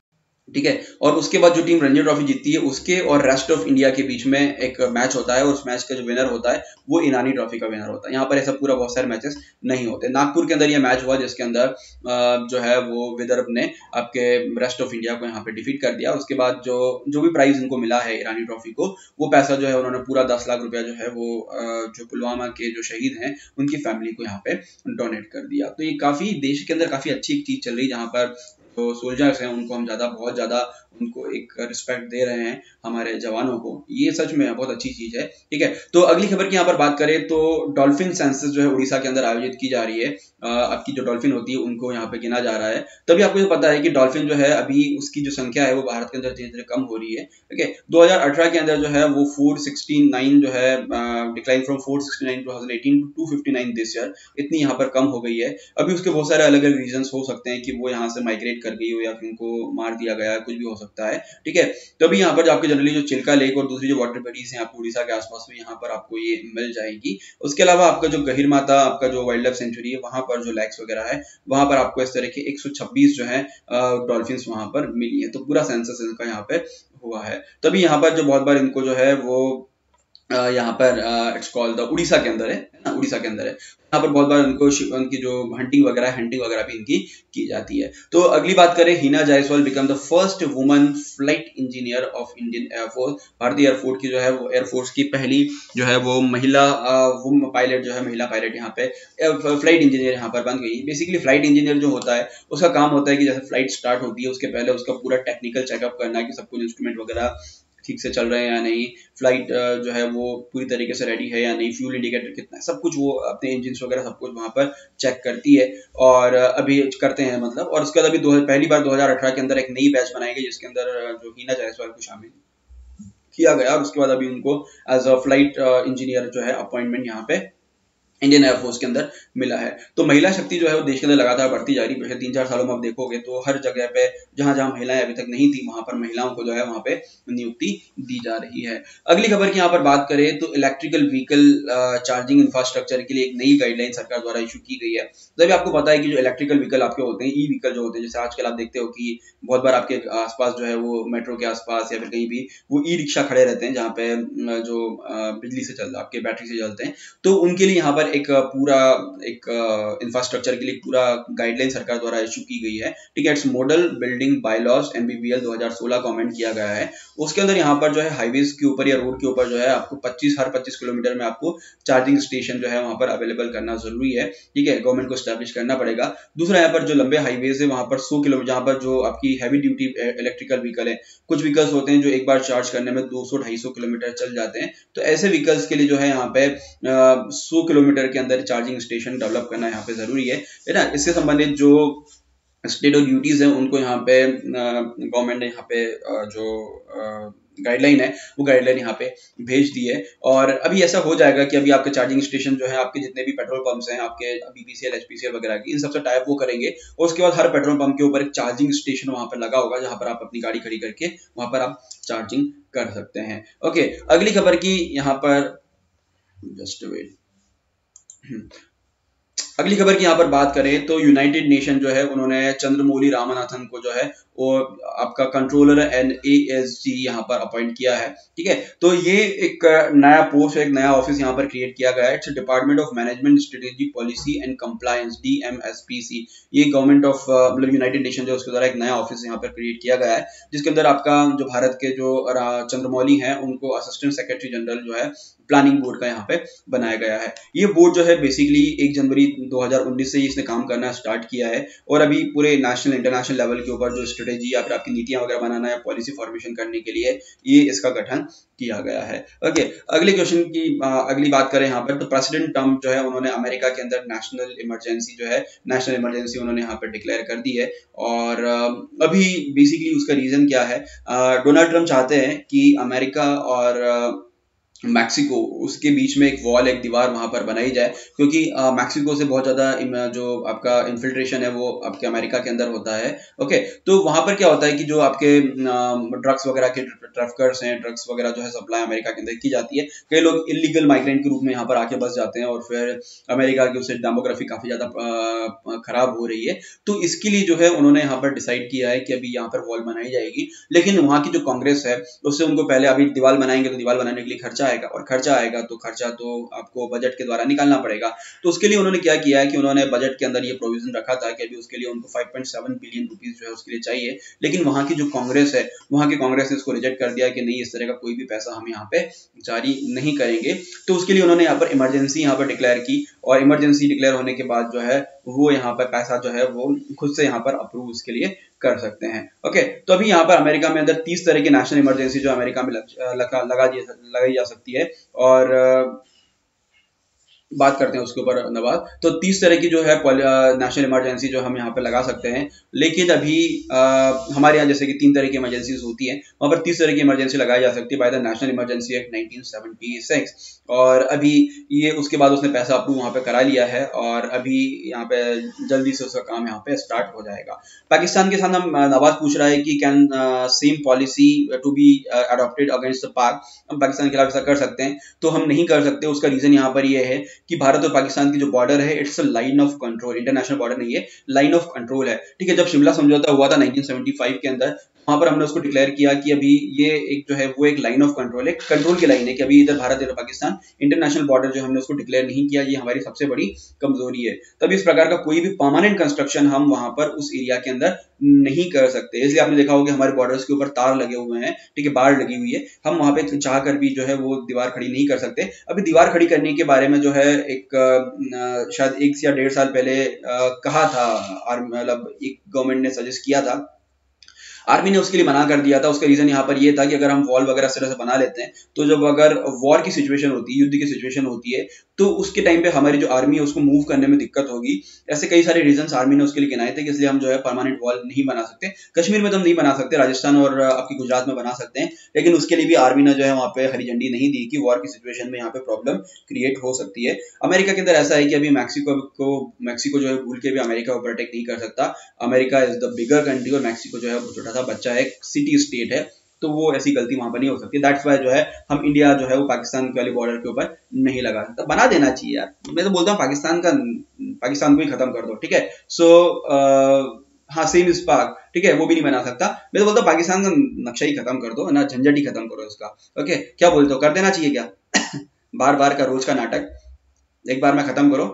ठीक है। और उसके बाद जो टीम रणजी ट्रॉफी जीतती है उसके और रेस्ट ऑफ इंडिया के बीच में एक मैच होता है और उस मैच का जो विनर होता है वो ईरानी ट्रॉफी का विनर होता है। यहाँ पर ऐसा पूरा बहुत सारे मैचेस नहीं होते। नागपुर के अंदर ये मैच हुआ जिसके अंदर जो है वो विदर्भ ने आपके रेस्ट ऑफ इंडिया को यहाँ पे डिफीट कर दिया। उसके बाद जो जो भी प्राइज उनको मिला है ईरानी ट्रॉफी को, वो पैसा जो है उन्होंने पूरा 10 लाख रुपया जो है वो जो पुलवामा के जो शहीद हैं उनकी फैमिली को यहाँ पे डोनेट कर दिया। तो ये काफी देश के अंदर काफी अच्छी चीज चल रही है जहाँ पर जो सोल्जर्स हैं उनको हम बहुत ज्यादा उनको एक रिस्पेक्ट दे रहे हैं हमारे जवानों को। ये सच में बहुत अच्छी चीज है, ठीक है। तो अगली खबर की यहाँ पर बात करें तो डॉल्फिन सेंसस जो है उड़ीसा के अंदर आयोजित की जा रही है। आपकी जो डॉल्फिन होती है उनको यहाँ पे गिना जा रहा है। तभी आपको ये पता है कि डॉल्फिन जो है अभी उसकी जो संख्या है वो भारत के अंदर धीरे धीरे कम हो रही है, ठीक है। 2018 के अंदर जो है वो 469 जो है decline from 469 2018 to 259 this year, इतनी यहाँ पर कम हो गई है। अभी उसके बहुत सारे अलग अलग रीजन हो सकते हैं कि वो यहाँ से माइग्रेट कर गई हो या फिर उनको मार दिया गया है, कुछ भी हो सकता है, ठीक है। तो अभी यहाँ पर जो आपके जनरली जो चिल्का लेक और दूसरी जो वाटर बॉडीज हैं आपको उड़ीसा के आसपास में यहाँ पर आपको ये मिल जाएगी। उसके अलावा आपका जो गहिर माता आपका जो वाइल्ड लाइफ सेंचुरी है वहां पर जो लैक्स वगैरह है वहां पर आपको इस तरह के 126 जो है डॉल्फिन वहां पर मिली है। तो पूरा सेंसस इनका यहाँ पे हुआ है। तभी यहाँ पर जो बहुत बार इनको जो है वो यहाँ पर इट्स कॉल्ड द उड़ीसा के अंदर है ना, उड़ीसा के अंदर है। यहाँ पर बहुत बार उनको उनकी जो हंटिंग वगैरह भी इनकी की जाती है। तो अगली बात करें, Hina Jaiswal become the first woman flight engineer of Indian air force. भारतीय एयरफोर्स की जो है वो एयरफोर्स की पहली जो है वो महिला पायलट जो है महिला पायलट यहाँ पे फ्लाइट इंजीनियर यहाँ पर बन गई। बेसिकली फ्लाइट इंजीनियर जो होता है उसका काम होता है कि जैसे फ्लाइट स्टार्ट होती है उसके पहले उसका पूरा टेक्निकल चेकअप करना कि सब कुछ इंस्ट्रूमेंट वगैरह ठीक से चल रहे हैं या नहीं, फ्लाइट जो है वो पूरी तरीके से रेडी है या नहीं, फ्यूल इंडिकेटर कितना है, सब कुछ वो अपने इंजन वगैरह सब कुछ वहां पर चेक करती है और अभी करते हैं मतलब। और उसके बाद अभी पहली बार 2018 के अंदर एक नई बैच बनाई गई जिसके अंदर जो हीना जायसवाल को शामिल किया गया और उसके बाद अभी उनको एज अ फ्लाइट इंजीनियर जो है अपॉइंटमेंट यहाँ पे इंडियन एयरफोर्स के अंदर मिला है। तो महिला शक्ति जो है वो देश के अंदर लगातार बढ़ती जा रही है। पिछले 3-4 सालों में आप देखोगे तो हर जगह पे जहां जहां महिलाएं अभी तक नहीं थी वहां पर महिलाओं को जो है वहां पे नियुक्ति दी जा रही है। अगली खबर की यहाँ पर बात करें तो इलेक्ट्रिकल व्हीकल चार्जिंग इंफ्रास्ट्रक्चर के लिए एक नई गाइडलाइन सरकार द्वारा इशू की गई है। तभी आपको पता है कि जो इलेक्ट्रिकल व्हीकल आपके होते हैं, ई व्हीकल जो होते हैं, जैसे आजकल आप देखते हो कि बहुत बार आपके आसपास जो है वो मेट्रो के आसपास या फिर कहीं भी वो ई रिक्शा खड़े रहते हैं जहाँ पे जो बिजली से चलते आपके बैटरी से चलते हैं। तो उनके लिए यहाँ पर एक पूरा एक इंफ्रास्ट्रक्चर के लिए पूरा गाइडलाइन सरकार द्वारा इशू की गई है, ठीक है। It's model building bylaws MPPL 2016 को अमेंड किया गया है। उसके अंदर यहाँ पर जो है हाईवेज के ऊपर या रोड के ऊपर जो है आपको हर 25 किलोमीटर में आपको चार्जिंग स्टेशन जो है वहां पर अवेलेबल करना जरूरी है, ठीक है। गवर्नमेंट को स्टैब्लिश करना पड़ेगा। दूसरा यहाँ पर जो लंबे हाईवेज है वहां पर 100 किलोमीटर, जहां पर जो आपकी हैवी ड्यूटी इलेक्ट्रिकल व्हीकल है, कुछ व्हीकल्स होते हैं जो एक बार चार्ज करने में 200-250 किलोमीटर चल जाते हैं। तो ऐसे व्हीकल्स के लिए जो है यहाँ पे 100 किलोमीटर के अंदर चार्जिंग स्टेशन डेवलप करना यहाँ पे जरूरी है ना। इससे संबंधित जो स्टेट और ड्यूटीज है उनको यहाँ पे गवर्नमेंट ने यहाँ पे जो गाइडलाइन है वो गाइडलाइन यहाँ पे भेज दी है। और अभी ऐसा हो जाएगा कि अभी आपके चार्जिंग स्टेशन जो है आपके जितने भी पेट्रोल पंप्स हैं आपके BPCL HPCL वगैरह की, इन सबसे टाइप वो करेंगे और उसके बाद हर पेट्रोल पंप के ऊपर एक चार्जिंग स्टेशन वहां पर लगा होगा जहां पर आप अपनी गाड़ी खड़ी करके वहां पर आप चार्जिंग कर सकते हैं। ओके, अगली खबर की यहाँ पर जस्ट वेट, अगली खबर की यहाँ पर बात करें तो यूनाइटेड नेशन जो है उन्होंने चंद्रमौली रामनाथन को जो है वो आपका कंट्रोलर NASG यहाँ पर अपॉइंट किया है, ठीक है। तो ये एक नया पोस्ट, एक नया ऑफिस यहाँ पर क्रिएट किया गया है। It's department of management strategy policy and compliance, DMSPC। ये गवर्नमेंट ऑफ मतलब यूनाइटेड नेशन जो उसके द्वारा एक नया ऑफिस यहाँ पर क्रिएट किया गया है जिसके अंदर आपका जो भारत के जो चंद्रमौली है उनको असिस्टेंट सेक्रेटरी जनरल जो है प्लानिंग बोर्ड का यहाँ पे बनाया गया है। ये बोर्ड जो है बेसिकली 1 जनवरी 2019 से ही इसने काम करना स्टार्ट किया है और अभी पूरे नेशनल इंटरनेशनल लेवल के ऊपर जो स्ट्रेटेजी या फिर आपकी नीतियां वगैरह बनाना या पॉलिसी फॉर्मेशन करने के लिए ये इसका गठन किया गया है। ओके, अगले क्वेश्चन की अगली बात करें यहाँ पर तो प्रेसिडेंट ट्रम्प जो है उन्होंने अमेरिका के अंदर नेशनल इमरजेंसी उन्होंने यहाँ पर डिक्लेयर कर दी है। और अभी बेसिकली उसका रीजन क्या है, डोनाल्ड ट्रम्प चाहते हैं कि अमेरिका और मैक्सिको, उसके बीच में एक वॉल, एक दीवार वहां पर बनाई जाए, क्योंकि मैक्सिको से बहुत ज्यादा जो आपका इन्फिल्ट्रेशन है वो आपके अमेरिका के अंदर होता है। ओके, तो वहां पर क्या होता है कि जो आपके ड्रग्स वगैरह के ट्रैफिकर्स हैं, ड्रग्स वगैरह जो है सप्लाई अमेरिका के अंदर की जाती है, कई लोग इलीगल माइग्रेंट के रूप में यहाँ पर आके बस जाते हैं और फिर अमेरिका की उससे डेमोग्राफी काफी ज्यादा खराब हो रही है। तो इसके लिए जो है उन्होंने यहाँ पर डिसाइड किया है कि अभी यहाँ पर वॉल बनाई जाएगी, लेकिन वहां की जो कांग्रेस है उससे उनको पहले, अभी दीवार बनाएंगे तो दीवार बनाने के लिए खर्चा आएगा, और खर्चा आएगा तो खर्चा तो आपको बजट के द्वारा निकालना पड़ेगा। तो उसके लिए उन्होंने क्या किया है कि उन्होंने बजट के अंदर ये प्रोविजन रखा था कि अभी उसके लिए उनको 5.7 बिलियन रुपीज जो है उसके लिए चाहिए, लेकिन वहां की जो कांग्रेस है, वहां की कांग्रेस ने इसको रिजेक्ट कर दिया कि नहीं, इस तरह का कोई भी पैसा हम यहाँ पे जारी नहीं करेंगे। तो उसके लिए उन्होंने यहाँ पर इमरजेंसी यहाँ पर डिक्लेयर की, और इमरजेंसी डिक्लेयर होने के बाद जो है वो यहाँ पर पैसा जो है वो खुद से यहाँ पर अप्रूव उसके लिए कर सकते हैं। ओके, तो अभी यहाँ पर अमेरिका में अंदर 30 तरह की नेशनल इमरजेंसी जो अमेरिका में लगाई जा सकती है, और बात करते हैं उसके ऊपर नवाज। तो 30 तरह की जो है नेशनल इमरजेंसी जो हम यहाँ पे लगा सकते हैं, लेकिन अभी हमारे यहाँ जैसे कि 3 तरह की इमरजेंसीज होती हैं, वहां पर 30 तरह की इमरजेंसी लगाई जा सकती है by the national emergency act 1976। और अभी ये उसके बाद उसने पैसा अप्रूव वहां पे करा लिया है, और अभी यहाँ पे जल्दी से उसका काम यहाँ पे स्टार्ट हो जाएगा। पाकिस्तान के साथ हम नवाज पूछ रहा है कि can same policy to be adopted against the Pak, हम पाकिस्तान के खिलाफ ऐसा कर सकते हैं? तो हम नहीं कर सकते। उसका रीजन यहाँ पर ये है कि भारत और पाकिस्तान की जो बॉर्डर है, it's a line of control, international border नहीं है, लाइन ऑफ कंट्रोल है। ठीक है, जब शिमला समझौता हुआ था 1975 के अंदर, वहां पर हमने उसको डिक्लेयर किया कि अभी ये एक जो है वो एक लाइन ऑफ कंट्रोल है, कंट्रोल की लाइन है, कि अभी इधर भारत इधर पाकिस्तान, इंटरनेशनल बॉर्डर जो हमने उसको डिक्लेयर नहीं किया, ये हमारी सबसे बड़ी कमजोरी है। तब इस प्रकार का कोई भी परमानेंट कंस्ट्रक्शन हम वहां पर उस एरिया के अंदर नहीं कर सकते। इसलिए आपने देखा होगा हमारे बॉर्डर्स के ऊपर तार लगे हुए हैं, ठीक है, बाढ़ लगी हुई है, हम वहां पे चाह कर भी जो है वो दीवार खड़ी नहीं कर सकते। अभी दीवार खड़ी करने के बारे में जो है एक शायद 1 या 1.5 साल पहले कहा था, मतलब एक गवर्नमेंट ने सजेस्ट किया था, आर्मी ने उसके लिए मना कर दिया था। उसका रीजन यहाँ पर ये था कि अगर हम वॉल वगैरह इस तरह से बना लेते हैं, तो जब अगर वॉर की सिचुएशन होती है, युद्ध की सिचुएशन होती है, तो उसके टाइम पे हमारी जो आर्मी है उसको मूव करने में दिक्कत होगी। ऐसे कई सारे रीजन आर्मी ने उसके लिए गिनाए थे कि इसलिए हम जो है परमानेंट वॉल नहीं बना सकते। कश्मीर में तो हम नहीं बना सकते, राजस्थान और आपकी गुजरात में बना सकते हैं, लेकिन उसके लिए भी आर्मी ने जो है वहाँ पे हरी झंडी नहीं दी कि वॉर की सिचुएशन में यहाँ पे प्रॉब्लम क्रिएट हो सकती है। अमेरिका के अंदर ऐसा है कि अभी मैक्सिको जो है भूल के भी अमेरिका को प्रोटेक्ट नहीं कर सकता। America is the bigger country, और मैक्सिको जो है छोटा सा बच्चा है, सिटी स्टेट है, तो वो ऐसी गलती वहां पर नहीं हो सकती। दैट्स वाई जो है हम इंडिया जो है वो पाकिस्तान वाली बॉर्डर के ऊपर नहीं लगा सकता। बना देना चाहिए यार, मैं तो बोलता हूँ पाकिस्तान को ही खत्म कर दो। ठीक है, सो हाँ, सेम इज पाक, ठीक है, वो भी नहीं बना सकता। मैं तो बोलता हूँ पाकिस्तान का नक्शा ही खत्म कर दो ना, झंझट ही खत्म करो उसका। ओके, क्या बोलते हो, कर देना चाहिए क्या? बार बार का रोज का नाटक एक बार में खत्म करो,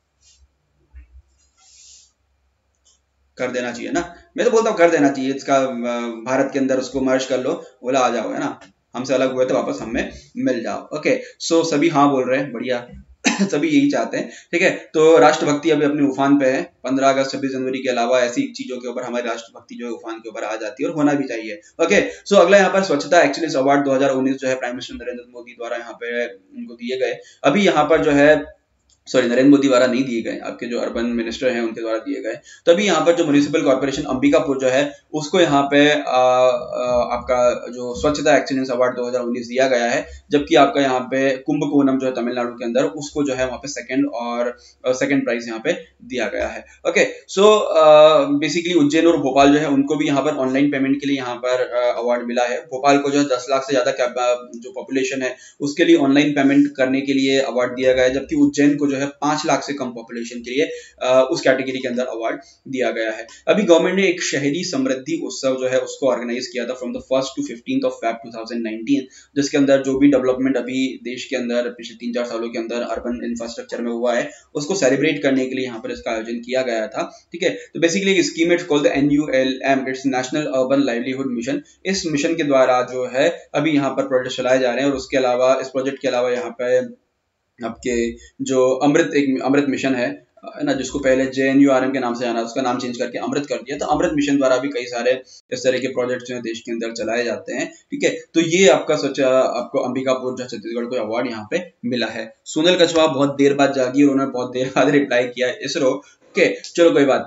कर देना चाहिए ना। मैं तो बोलता हूँ कर देना चाहिए इसका, भारत के अंदर उसको मर्ज कर लो, बोला आ जाओ, है ना, हमसे अलग हुए तो वापस हमें मिल जाओ। ओके, सो सभी हाँ बोल रहे हैं, बढ़िया। सभी यही चाहते हैं। ठीक है, तो राष्ट्रभक्ति अभी अपने उफान पे है। 15 अगस्त 26 जनवरी के अलावा ऐसी चीजों के ऊपर हमारी राष्ट्रभक्ति जो है उफान के ऊपर आ जाती है, और होना भी चाहिए। ओके, सो अगला यहाँ पर स्वच्छता एक्सीलेंस अवार्ड 2019 जो है प्राइम मिनिस्टर नरेंद्र मोदी द्वारा यहाँ पे उनको दिए गए। अभी यहाँ पर जो है, सॉरी, नरेंद्र मोदी द्वारा नहीं दिए गए, आपके जो अर्बन मिनिस्टर हैं उनके द्वारा दिए गए। तभी यहाँ पर जो म्युनिसिपल कॉर्पोरेशन अंबिकापुर जो है उसको यहाँ पे आपका जो स्वच्छता एक्सीलेंस अवार्ड 2019 दिया गया है, जबकि आपका यहाँ पे कुंभकोणम जो है तमिलनाडु के अंदर, उसको जो है वहाँ पे सेकंड प्राइज यहाँ पे दिया गया है। ओके, सो बेसिकली उज्जैन और भोपाल जो है उनको भी यहाँ पर ऑनलाइन पेमेंट के लिए यहाँ पर अवार्ड मिला है। भोपाल को जो है 10 लाख से ज्यादा जो पॉपुलेशन है उसके लिए ऑनलाइन पेमेंट करने के लिए अवार्ड दिया गया है, जबकि उज्जैन को जो है 5 लाख से कम पॉपुलेशन के लिए उस कैटेगरी के अंदर अवार्ड दिया गया है। अभी गवर्नमेंट ने एक शहरी समृद्धि उत्सव जो है उसको ऑर्गेनाइज किया था from the 1st to 15th of Feb 2019, जिसके अंदर जो भी डेवलपमेंट अभी देश के अंदर पिछले 3-4 सालों के अंदर अर्बन इंफ्रास्ट्रक्चर में हुआ है उसको सेलिब्रेट करने के लिए यहाँ पर इसका आयोजन किया गया था। ठीक है, तो बेसिकली एक scheme it's called the NULM, it's national urban livelihood mission. इस मिशन के द्वारा जो है अभी यहाँ पर प्रोजेक्ट चलाए जा रहे हैं, और उसके अलावा इस प्रोजेक्ट के अलावा यहाँ पे आपके जो अमृत मिशन है ना, जिसको पहले JNURM के नाम से जाना, उसका नाम चेंज करके अमृत कर दिया, तो अमृत मिशन द्वारा भी कई सारे इस तरह के प्रोजेक्ट्स जो है देश के अंदर चलाए जाते हैं। ठीक है, तो ये आपको अंबिकापुर जो छत्तीसगढ़ को अवार्ड यहाँ पे मिला है। सोनल कछवा बहुत देर बाद जागी और उन्होंने बहुत देर बाद रिप्लाई किया, इसरो। ओके, चलो कोई बात नहीं।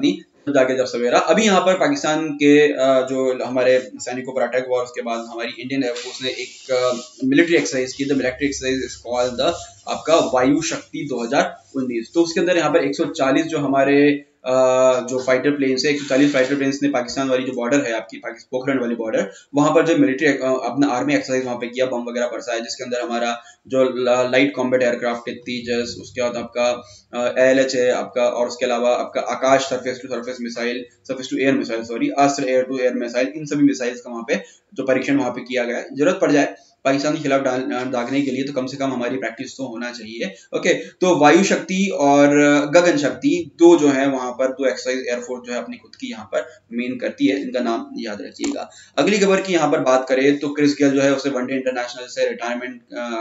जाके जब सवेरा। अभी यहाँ पर पाकिस्तान के जो हमारे सैनिकों पर अटैक हुआ, उसके बाद हमारी इंडियन एयरफोर्स ने एक मिलिट्री एक्सरसाइज की। The military exercise is called the आपका वायु शक्ति 2019। तो उसके अंदर यहाँ पर 140 जो हमारे जो फाइटर प्लेन्स है, 140 फाइटर प्लेन्स ने पाकिस्तान वाली जो बॉर्डर है आपकी पोखरण वाली बॉर्डर, वहां पर जो मिलिट्री अपना आर्मी एक्सरसाइज वहां पे किया, बम वगैरह बरसाया, जिसके अंदर हमारा जो लाइट कॉम्बैट एयरक्राफ्ट है तेजस, उसके बाद आपका ALH है आपका, और उसके अलावा आपका Akash surface to surface missile, surface to air missile sorry, Astra air to air missile, इन सभी मिसाइल्स का वहां पे जो परीक्षण वहां पे किया गया है। जरूरत पड़ जाए पाकिस्तान के खिलाफ दागने के लिए तो कम से कम हमारी प्रैक्टिस तो होना चाहिए। ओके, तो वायु शक्ति और गगन शक्ति दो जो है वहां पर दो एक्सरसाइज एयरफोर्स जो है अपनी खुद की यहाँ पर मेन करती है, इनका नाम याद रखिएगा। अगली खबर की यहाँ पर बात करें तो क्रिस गेल जो है उसे वनडे इंटरनेशनल से रिटायरमेंट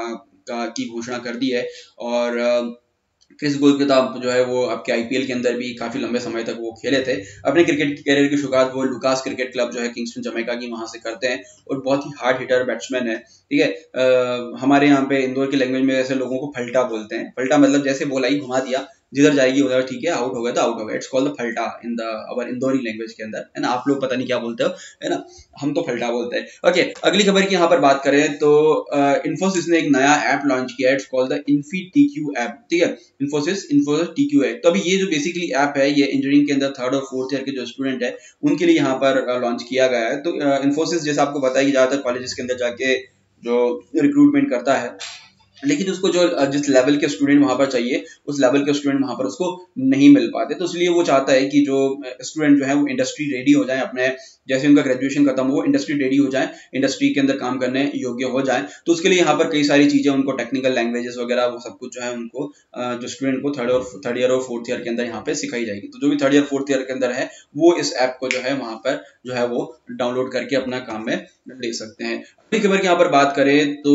की घोषणा कर दी है। और क्रिस गेल किताब जो है वो आपके IPL के अंदर भी काफी लंबे समय तक वो खेले थे। अपने क्रिकेट कैरियर की शुरुआत वो लुकास क्रिकेट क्लब जो है किंगस्टन जमैका की वहां से करते हैं, और बहुत ही हार्ड हिटर बैट्समैन है। ठीक है, हमारे यहाँ पे इंदौर की लैंग्वेज में ऐसे लोगों को फल्टा बोलते हैं। फल्टा मतलब जैसे बोला ही घुमा दिया, जिधर जाएगी उधर, ठीक है, आउट हो गया तो आउट हो गया। इट्स कॉल्ड द फल्टा in the our Indori language के अंदर, है ना। आप लोग पता नहीं क्या बोलते हो, है ना, हम तो फल्टा बोलते हैं। ओके, अगली खबर की यहाँ पर बात करें तो इन्फोसिस ने एक नया ऐप लॉन्च किया है। It's called the Infy TQ app. ठीक है, इन्फोसिस TQ है। तो अभी ये जो बेसिकली ऐप है ये इंजीनियरिंग के अंदर 3rd और 4th ईयर के जो स्टूडेंट है उनके लिए यहाँ पर लॉन्च किया गया है। तो इन्फोसिस जैसा आपको पता है कि ज्यादातर कॉलेजेस के अंदर जाके जो रिक्रूटमेंट करता है, लेकिन उसको जो जिस लेवल के स्टूडेंट वहां पर चाहिए उस लेवल के स्टूडेंट वहां पर उसको नहीं मिल पाते। तो इसलिए वो चाहता है कि जो स्टूडेंट जो है वो इंडस्ट्री रेडी हो जाए, अपने जैसे उनका ग्रेजुएशन खत्म हो इंडस्ट्री रेडी हो जाए, इंडस्ट्री के अंदर काम करने योग्य हो जाए। तो उसके लिए यहाँ पर कई सारी चीजें उनको, टेक्निकल लैंग्वेजेस वगैरह वो सब कुछ जो है उनको जो स्टूडेंट को थर्ड ईयर और फोर्थ ईयर के अंदर यहाँ पे सिखाई जाएगी। तो जो भी 3rd ईयर 4th ईयर के अंदर है वो इस ऐप को जो है वहां पर जो है वो डाउनलोड करके अपना काम में ले सकते हैं। अगली खबर की यहाँ पर बात करें तो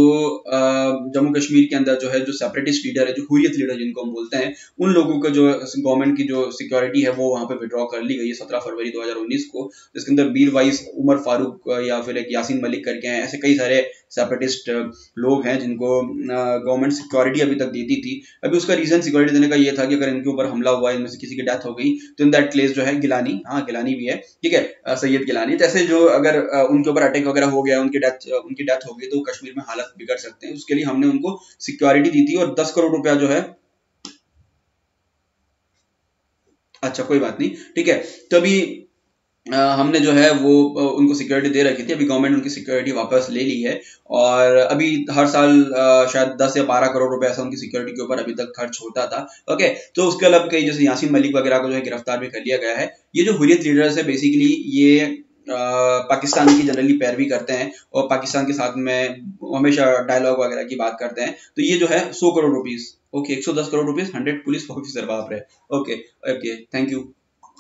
जम्मू कश्मीर के अंदर जो है जो सेपरेटिस्ट लीडर है, जो हुर्रियत लीडर जिनको हम बोलते हैं, उन लोगों का जो गवर्नमेंट की जो सिक्योरिटी है वो वहां पे विड्रॉ कर ली गई है 17 फरवरी 2019 को। जिसके अंदर मीर वाइस, उमर फारूक या फिर एक यासीन मलिक करके हैं, ऐसे कई सारे सेपरेटिस्ट लोग हैं जिनको गवर्नमेंट सिक्योरिटी अभी तक देती थी। अभी उसका रीजन सिक्योरिटी देने का ये था कि अगर इनके ऊपर हमला हुआ, इनमें से किसी की डेथ हो गई, तो इन दैट केस जो है गिलानी, हाँ गिलानी भी है, ठीक है, सैयद गिलानी, जैसे जो अगर उनके ऊपर अटैक वगैरह हो गया, उनकी डेथ हो गई तो कश्मीर में हालत बिगड़ सकते हैं। उसके लिए हमने उनको सिक्योरिटी दी थी और 10 करोड़ रुपया जो है, अच्छा कोई बात नहीं, ठीक है। तो अभी हमने जो है वो उनको सिक्योरिटी दे रखी थी। अभी गवर्नमेंट उनकी सिक्योरिटी वापस ले ली है, और अभी हर साल शायद 10 या 12 करोड़ रुपए ऐसा उनकी सिक्योरिटी के ऊपर अभी तक खर्च होता था। ओके, तो उसके अलावा कई जैसे यासीन मलिक वगैरह को जो है गिरफ्तार भी कर लिया गया है। ये जो हुर्रियत लीडर्स है बेसिकली ये पाकिस्तान की जनरली पैरवी करते हैं और पाकिस्तान के साथ में हमेशा डायलॉग वगैरह की बात करते हैं। तो ये जो है 100 crore rupees, okay 110 crore rupees, 100 police officer, बाप रे। Okay okay, thank you.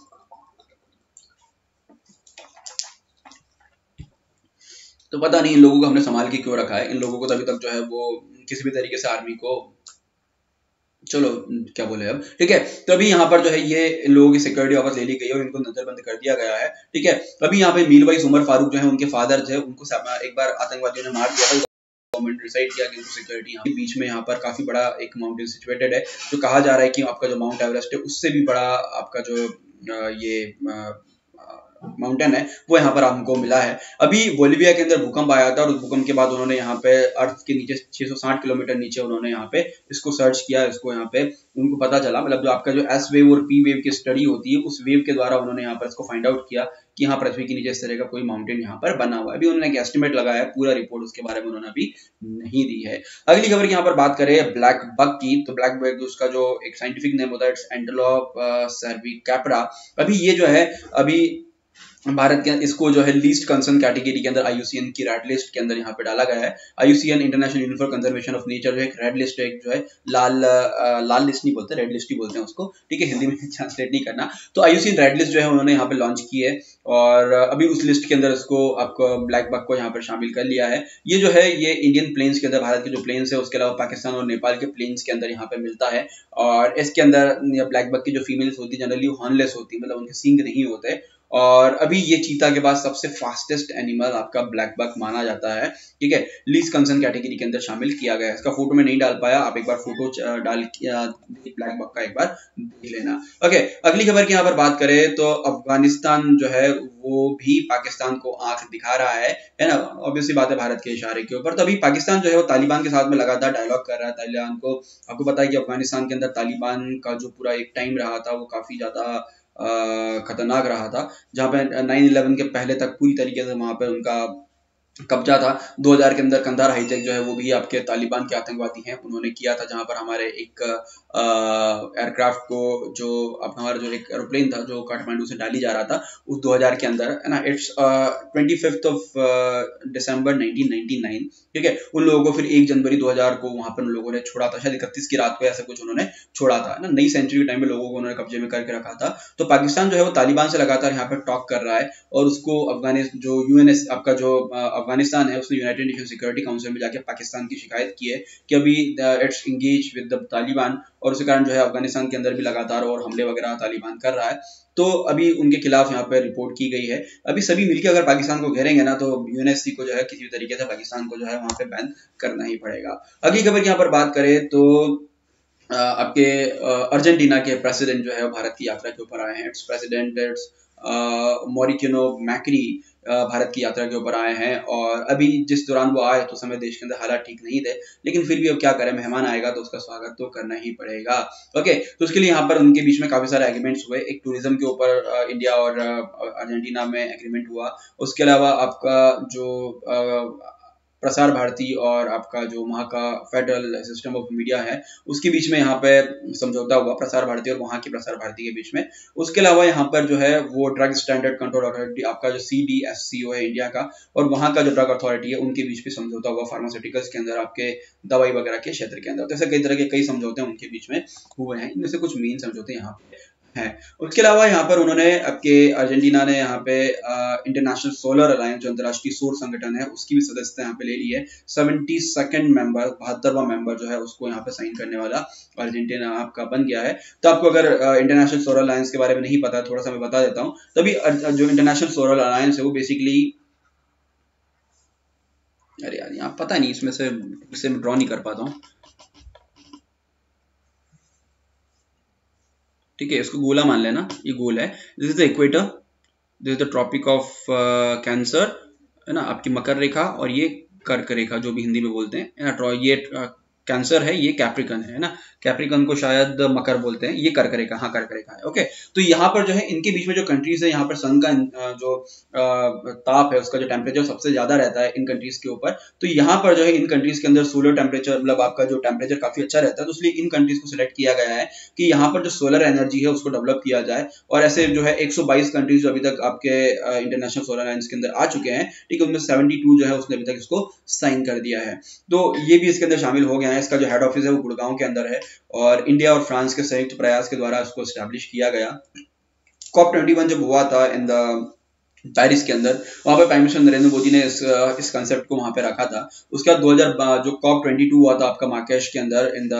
तो पता नहीं इन लोगों को हमने संभाल के क्यों रखा है। इन लोगों को तो अभी तक जो है वो किसी भी तरीके से आर्मी को, चलो क्या बोले अब, ठीक है। तो अभी यहाँ पर जो है ये इन लोगों की सिक्योरिटी वापस ले ली गई है और इनको नजरबंद कर दिया गया है, ठीक है। अभी यहाँ पे मीर वाइस उमर फारूक जो है उनके फादर जो है उनको एक बार आतंकवादियों ने मार दिया था। गवर्नमेंट डिसाइड किया कि उनको सिक्योरिटी यहाँ बीच में यहाँ पर काफी बड़ा एक माउंटेन सिचुएटेड है, जो कहा जा रहा है कि आपका जो माउंट एवरेस्ट है उससे भी बड़ा आपका जो ये माउंटेन है वो यहाँ पर हमको मिला है। अभी बोलिविया के अंदर भूकंप आया था और उस भूकंप के बाद उन्होंने यहाँ पे अर्थ के नीचे 660 किलोमीटर नीचे उन्होंने यहाँ पे इसको सर्च किया, इसको यहाँ पे उनको पता चला, मतलब जो आपका जो एस वेव और पी वेव की स्टडी होती है उस वेव के द्वारा उन्होंने यहाँ पर इसको फाइंड आउट किया कि यहाँ पृथ्वी के नीचे इस तरह का कोई माउंटेन यहाँ पर बना हुआ है। अभी उन्होंने एक एस्टिमेट लगाया है, पूरा रिपोर्ट उसके बारे में उन्होंने अभी नहीं दी है। अगली खबर की यहाँ पर बात करें ब्लैक बग की, तो ब्लैक बग उसका जो एक साइंटिफिक नेम होता है इट्स एंटेलोप सर्विकैपरा। अभी ये जो है अभी भारत के इसको जो है लीस्ट कंसर्न कैटेगरी के अंदर IUCN की रेड लिस्ट के अंदर यहाँ पे डाला गया है। IUCN international union for conservation of nature जो एक रेड लिस्ट है, एक जो है लाल लिस्ट नहीं बोलते, रेड लिस्ट ही बोलते हैं उसको, ठीक है, हिंदी में ट्रांसलेट नहीं करना। तो IUCN रेड लिस्ट जो है उन्होंने यहाँ पे लॉन्च की है और अभी उस लिस्ट के अंदर इसको आपको ब्लैक बग को यहाँ पर शामिल कर लिया है। ये जो है ये इंडियन प्लेन्स के अंदर, भारत के जो प्लेन्स है उसके अलावा पाकिस्तान और नेपाल के प्लेन्स के अंदर यहाँ पे मिलता है। और इसके अंदर ब्लैक बग की जो फीमेल्स होती है जनरली हॉर्नलेस होती है, मतलब उनके सींग नहीं होते और अभी ये चीता के बाद सबसे फास्टेस्ट एनिमल आपका ब्लैक बक माना जाता है, ठीक है। लीस्ट कंसर्न कैटेगरी के अंदर शामिल किया गया है। इसका फोटो में नहीं डाल पाया, आप एक बार फोटो डाल ब्लैक बक का एक बार देख लेना। ओके, अगली खबर की यहाँ पर बात करें तो अफगानिस्तान जो है वो भी पाकिस्तान को आंख दिखा रहा है ना। ऑब्वियसली बात है भारत के इशारे के ऊपर। तो अभी पाकिस्तान जो है वो तालिबान के साथ में लगातार डायलॉग कर रहा है। तालिबान को, आपको पता है कि अफगानिस्तान के अंदर तालिबान का जो पूरा एक टाइम रहा था वो काफी ज्यादा खतरनाक रहा था, जहाँ पे 9/11 के पहले तक पूरी तरीके से वहां पे उनका कब्जा था। 2000 के अंदर कंधार हाईजैक जो है वो भी आपके तालिबान के आतंकवादी हैं उन्होंने किया था, जहां पर हमारे एक एयरक्राफ्ट को, जो हमारा जो एक एरोप्लेन था जो काठमांडू से डाली जा रहा था उस 2000 के अंदर, है ना। इट्स 25 दिसंबर 1999, ठीक है। उन लोगों को फिर 1 जनवरी 2000 को वहां पर उन लोगों ने छोड़ा था, शायद 31 की रात को ऐसा कुछ उन्होंने छोड़ा था, है ना। नई सेंचुरी के टाइम में लोगों को उन्होंने कब्जे में करके रखा था। तो पाकिस्तान जो है वो तालिबान से लगातार यहाँ पर टॉक कर रहा है, और उसको अफगानिस्तान जो यूएनएस आपका जो अफगानिस्तान है उसने यूनाइटेड नेशन सिक्योरिटी काउंसिल में जाके पाकिस्तान की शिकायत की है कि अभी it's engage with the Taliban, और उसके कारण जो है अफगानिस्तान के अंदर भी लगातार और हमले वगैरह तालिबान कर रहा है। तो अभी उनके खिलाफ यहाँ पे रिपोर्ट की गई है। अभी सभी मिलकर अगर पाकिस्तान को घेरेंगे ना तो यूएनएससी को जो है किसी भी तरीके से पाकिस्तान को जो है वहां पे बैन करना ही पड़ेगा। अगली खबर की यहाँ पर बात करें तो आपके अर्जेंटीना के प्रेसिडेंट जो है भारत की यात्रा के ऊपर आए हैं। Its president its Mauricio Macri Bharat की यात्रा के ऊपर आए हैं, और अभी जिस दौरान वो आए तो समय देश के अंदर हालात ठीक नहीं थे, लेकिन फिर भी अब क्या करें, मेहमान आएगा तो उसका स्वागत तो करना ही पड़ेगा। ओके, तो उसके लिए यहाँ पर उनके बीच में काफी सारे एग्रीमेंट्स हुए। एक टूरिज्म के ऊपर इंडिया और अर्जेंटीना में एग्रीमेंट हुआ। उसके अलावा आपका जो प्रसार भारती और आपका जो वहाँ का फेडरल सिस्टम ऑफ मीडिया है उसके बीच में यहाँ पे समझौता हुआ, प्रसार भारती और वहाँ की प्रसार भारती के बीच में। उसके अलावा यहाँ पर जो है वो ड्रग स्टैंडर्ड कंट्रोल अथॉरिटी, आपका जो CDSCO है इंडिया का, और वहाँ का जो ड्रग अथॉरिटी है उनके बीच भी समझौता हुआ फार्मास्यूटिकल्स के अंदर, आपके दवाई वगैरह के क्षेत्र के अंदर। तो ऐसे कई तरह के कई समझौते उनके बीच में हुए हैं, इनमें से कुछ मेन समझौते यहाँ पे है। उसके अलावा यहाँ पर उन्होंने आपके अर्जेंटीना ने यहाँ पे इंटरनेशनल सोलर अलायंस जो अंतर्राष्ट्रीय सौर संगठन है उसकी भी सदस्यता यहाँ पे ले ली है। 72nd मेंबर, 72वां मेंबर जो है उसको यहाँ पे साइन करने वाला अर्जेंटीना आपका बन गया है। तो आपको अगर इंटरनेशनल सोलर अलायंस के बारे में नहीं पता, थोड़ा सा मैं बता देता हूँ। तभी जो इंटरनेशनल सोलर अलायंस है वो बेसिकली, अरे यार यहाँ पता नहीं, इसमें से इसे ड्रॉ नहीं कर पाता हूँ, ठीक है। इसको गोला मान लेना, ये गोल है। This is the equator, this is the tropic of cancer, है ना, आपकी मकर रेखा, और ये कर्क रेखा जो भी हिंदी में बोलते हैं, है ना। ये कैंसर है, ये कैप्रिकन है ना। कैप्रिकन को शायद मकर बोलते हैं, ये कर्क रेखा, हाँ कर्क रेखा है। ओके, तो यहाँ पर जो है इनके बीच में जो कंट्रीज है, यहाँ पर सन का जो ताप है उसका जो टेम्परेचर सबसे ज्यादा रहता है इन कंट्रीज के ऊपर। तो यहाँ पर जो है इन कंट्रीज के अंदर सोलर टेम्परेचर, मतलब आपका जो टेम्परेचर काफी अच्छा रहता है, तो इसलिए इन कंट्रीज को सिलेक्ट किया गया है कि यहाँ पर जो सोलर एनर्जी है उसको डेवलप किया जाए। और ऐसे जो है 122 कंट्रीज जो अभी तक आपके इंटरनेशनल सोलर अलायंस के अंदर आ चुके हैं, ठीक है, उनमें 72 जो है उसने अभी तक इसको साइन कर दिया है। तो ये भी इसके अंदर शामिल हो गया है। इसका जो हेड ऑफिस है वो गुड़गांव के अंदर है, और इंडिया और फ्रांस के संयुक्त प्रयास के द्वारा इसको स्टैब्लिश किया गया। COP21 जब हुआ था इन द पेरिस के अंदर, वहां पर प्राइम मिनिस्टर नरेंद्र मोदी ने इस कंसेप्ट को वहां पे रखा था। उसके बाद 2000 जो COP22 हुआ था आपका मार्केश के अंदर in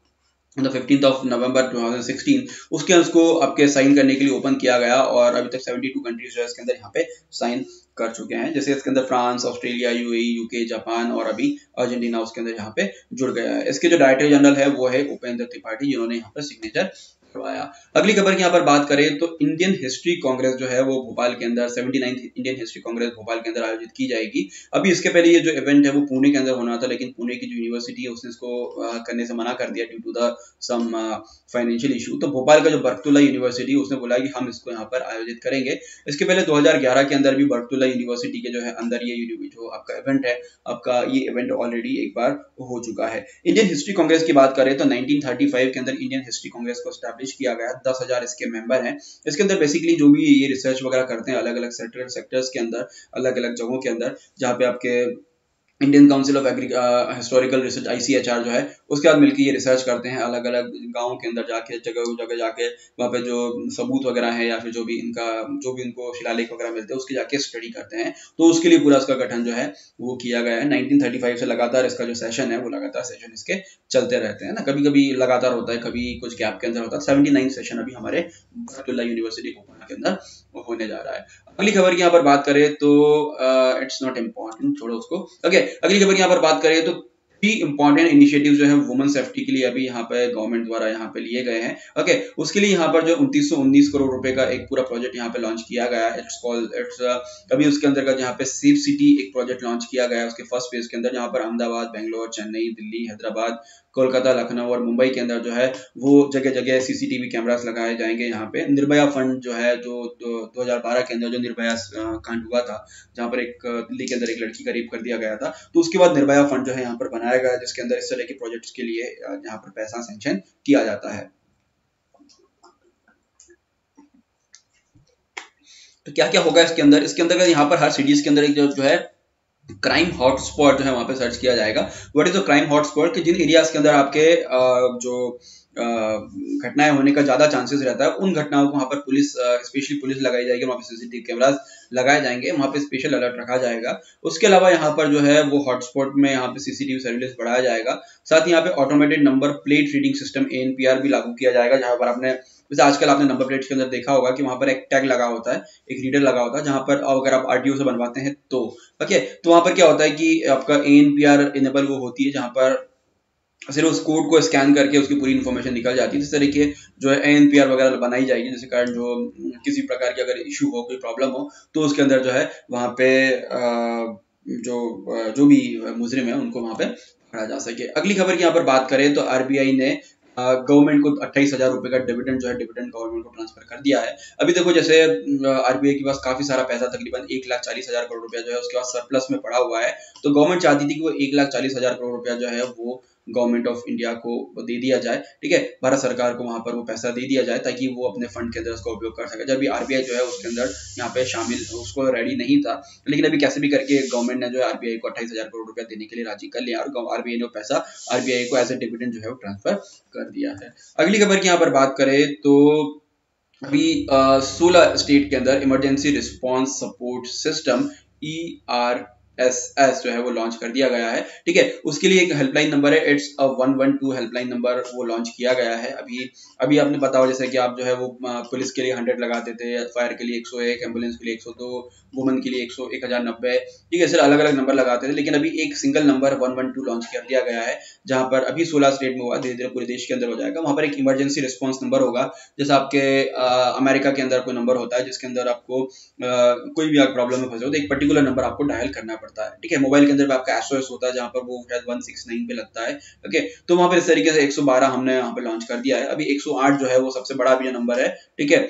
the 15th of November 2016, उसके उसको आपके साइन करने के लिए ओपन किया गया, और अभी तक 72 कंट्रीज जो है इसके अंदर यहाँ पे साइन कर चुके हैं। जैसे इसके अंदर France, Australia, UAE, UK, Japan और अभी अर्जेंटीना उसके अंदर यहाँ पे जुड़ गया है। इसके जो डायरेक्टर जनरल है वो है उपेंद्र त्रिपाठी, जिन्होंने यहाँ पर सिग्नेचर करवाया। अगली खबर की यहाँ पर बात करें तो इंडियन हिस्ट्री कांग्रेस जो है वो भोपाल के अंदर 79th Indian history Congress Bhopal के अंदर आयोजित की जाएगी। अभी इसके पहले ये जो इवेंट है वो पुणे के अंदर होना था, लेकिन पुणे की जो यूनिवर्सिटी है उसने इसको करने से मना कर दिया due to the some financial issue. तो भोपाल का जो बरकतुल्ला यूनिवर्सिटी उसने बोला कि हम इसको यहाँ पर आयोजित करेंगे। इसके पहले 2011 के अंदर भी बरकतुल्ला यूनिवर्सिटी के जो है अंदर ये जो आपका इवेंट है, आपका ये इवेंट ऑलरेडी एक बार हो चुका है। इंडियन हिस्ट्री कांग्रेस की बात करें तो 1935 के अंदर इंडियन हिस्ट्री कांग्रेस को स्टैब्लिश किया गया। 10,000 इसके मेंबर हैं। इसके अंदर बेसिकली जो भी ये रिसर्च वगैरह करते हैं अलग अलग सेक्टर्स के अंदर, अलग अलग जगहों के अंदर, जहाँ पे आपके Indian council of historical research ICHR जो है उसके बाद मिलकर ये रिसर्च करते हैं अलग अलग गाँव के अंदर जाके, जगह जाके वहाँ पे जो सबूत वगैरह है या फिर जो भी उनको शिलालेख वगैरह मिलते हैं उसके जाके स्टडी करते हैं। तो उसके लिए पूरा इसका गठन जो है वो किया गया है। 1935 से लगातार इसका जो सेशन है वो लगातार सेशन इसके चलते रहते हैं ना, कभी कभी लगातार होता है, कभी कुछ गैप के अंदर होता है। 79 सेशन अभी हमारे बरकतुल्ला यूनिवर्सिटी भोपाल के अंदर होने जा रहा है। अगली खबर की यहाँ पर बात करें तो इट्स नॉट इम्पॉर्टेंट, छोड़ो उसको। ओके, अगली खबर की यहाँ पर बात करें तो थ्री इंपॉर्टेंट इनिशिएटिव जो है वुमेन सेफ्टी के लिए अभी यहाँ पे गवर्नमेंट द्वारा यहाँ पे लिए गए हैं। ओके, उसके लिए यहाँ पर जो 2919 करोड़ रुपए का एक पूरा प्रोजेक्ट यहाँ पे लॉन्च किया गया है। इट्स अभी उसके अंतर्गत यहाँ पे सेफ सिटी एक प्रोजेक्ट लॉन्च किया गया है उसके फर्स्ट फेज के अंदर, जहाँ पर अहमदाबाद, बेंगलोर, चेन्नई, दिल्ली, हैदराबाद, कोलकाता, लखनऊ और मुंबई के अंदर जो है वो जगह जगह सीसीटीवी कैमरास लगाए जाएंगे। यहाँ पे निर्भया फंड जो है जो 2012 के अंदर जो निर्भया कांड हुआ था, जहाँ पर एक दिल्ली के अंदर एक लड़की का रेप कर दिया गया था, तो उसके बाद निर्भया फंड जो है यहाँ पर बनाया गया, जिसके अंदर इस तरह के प्रोजेक्ट्स के लिए यहाँ पर पैसा सैंक्शन किया जाता है। तो क्या क्या होगा इसके अंदर? इसके अंदर यहाँ पर हर सिटीज के अंदर एक जो है क्राइम हॉटस्पॉट जो है वहां पे सर्च किया जाएगा। What is the crime hotspot? कि जिन एरियाज के अंदर आपके जो घटनाएं होने का ज्यादा चांसेस रहता है, उन घटनाओं को वहां पर पुलिस स्पेशली पुलिस लगाई जाएगी, वहां पे सीसीटीवी कैमरास लगाए जाएंगे, वहां पे स्पेशल अलर्ट रखा जाएगा। उसके अलावा यहाँ पर जो है वो हॉटस्पॉट में यहाँ पे सीसीटीवी सर्विलेंस बढ़ाया जाएगा। साथ ही यहाँ पे automated number plate reading system ANPR भी लागू किया जाएगा, जहां पर आपने जैसे आजकल आपने नंबर प्लेट्स के अंदर देखा होगा कि वहां पर एक टैग लगा होता है, एक रीडर लगा होता है, जहां पर अगर आप RTO से बनवाते हैं तो ओके, तो वहां पर क्या होता है कि आपका ANPR इनेबल वो होती है, जहां पर सिर्फ उस कोड को स्कैन करके उसकी पूरी इन्फॉर्मेशन निकल जाती है। इस तरह के जो है ANPR वगैरह बनाई जाएगी, जिसके कारण जो किसी प्रकार की अगर इशू हो, कोई प्रॉब्लम हो, तो उसके अंदर जो है वहां पे जो भी मुजरिम है उनको वहां पे पकड़ा जा सके। अगली खबर की यहाँ पर बात करें तो RBI ने गवर्नमेंट को 28,000 रुपए का डिविडेंड जो है डिविडेंड गवर्नमेंट को ट्रांसफर कर दिया है। अभी देखो जैसे RBI के पास काफी सारा पैसा, तकरीबन 1,40,000 करोड़ रुपया जो है उसके पास सरप्लस में पड़ा हुआ है, तो गवर्नमेंट चाहती थी कि वो 1,40,000 करोड़ रुपया जो है वो गवर्नमेंट ऑफ इंडिया को दे दिया जाए। ठीक है, भारत सरकार को वहां पर वो पैसा दे दिया जाए ताकि वो अपने फंड के अंदर उसका उपयोग कर सके। जब भी RBI जो है उसके अंदर यहाँ पे शामिल उसको रेडी नहीं था, लेकिन अभी कैसे भी करके गवर्नमेंट ने जो है RBI को 28,000 करोड़ रुपया देने के लिए राजी कर लिया, और RBI ने पैसा RBI को एज ए डिविडेंड जो है वो ट्रांसफर कर दिया है। अगली खबर की यहाँ पर बात करें तो अभी 16 स्टेट के अंदर emergency response support system ERSS जो है वो लॉन्च कर दिया गया है। ठीक है, उसके लिए एक हेल्पलाइन नंबर है, इट्स 112 हेल्पलाइन नंबर वो लॉन्च किया गया है। अभी आपने पता हो जैसे कि आप जो है वो पुलिस के लिए 100 लगाते थे, फायर के लिए 101, एम्बुलेंस के लिए 102, वुमेन के लिए 1090, ठीक है, सर अलग अलग नंबर लगाते थे, लेकिन अभी एक सिंगल नंबर 112 लॉन्च कर दिया गया है, जहां पर अभी 16 स्टेट में हुआ, धीरे धीरे पूरे देश के अंदर हो जाएगा। वहां पर एक इमरजेंसी रिस्पॉन्स नंबर होगा, जैसे आपके अमेरिका के अंदर कोई नंबर होता है जिसके अंदर आपको कोई भी प्रॉब्लम में फंसे हो तो एक पर्टिकुलर नंबर आपको डायल करना पड़ता है। ठीक है, मोबाइल के अंदर आपका SOS होता है, जहां पर वो शायद 169 पे लगता है। ओके, तो वहां पर इस तरीके से 112 हमने यहाँ पे लॉन्च कर दिया है। अभी 108 जो है वो सबसे बड़ा भी नंबर है। ठीक है,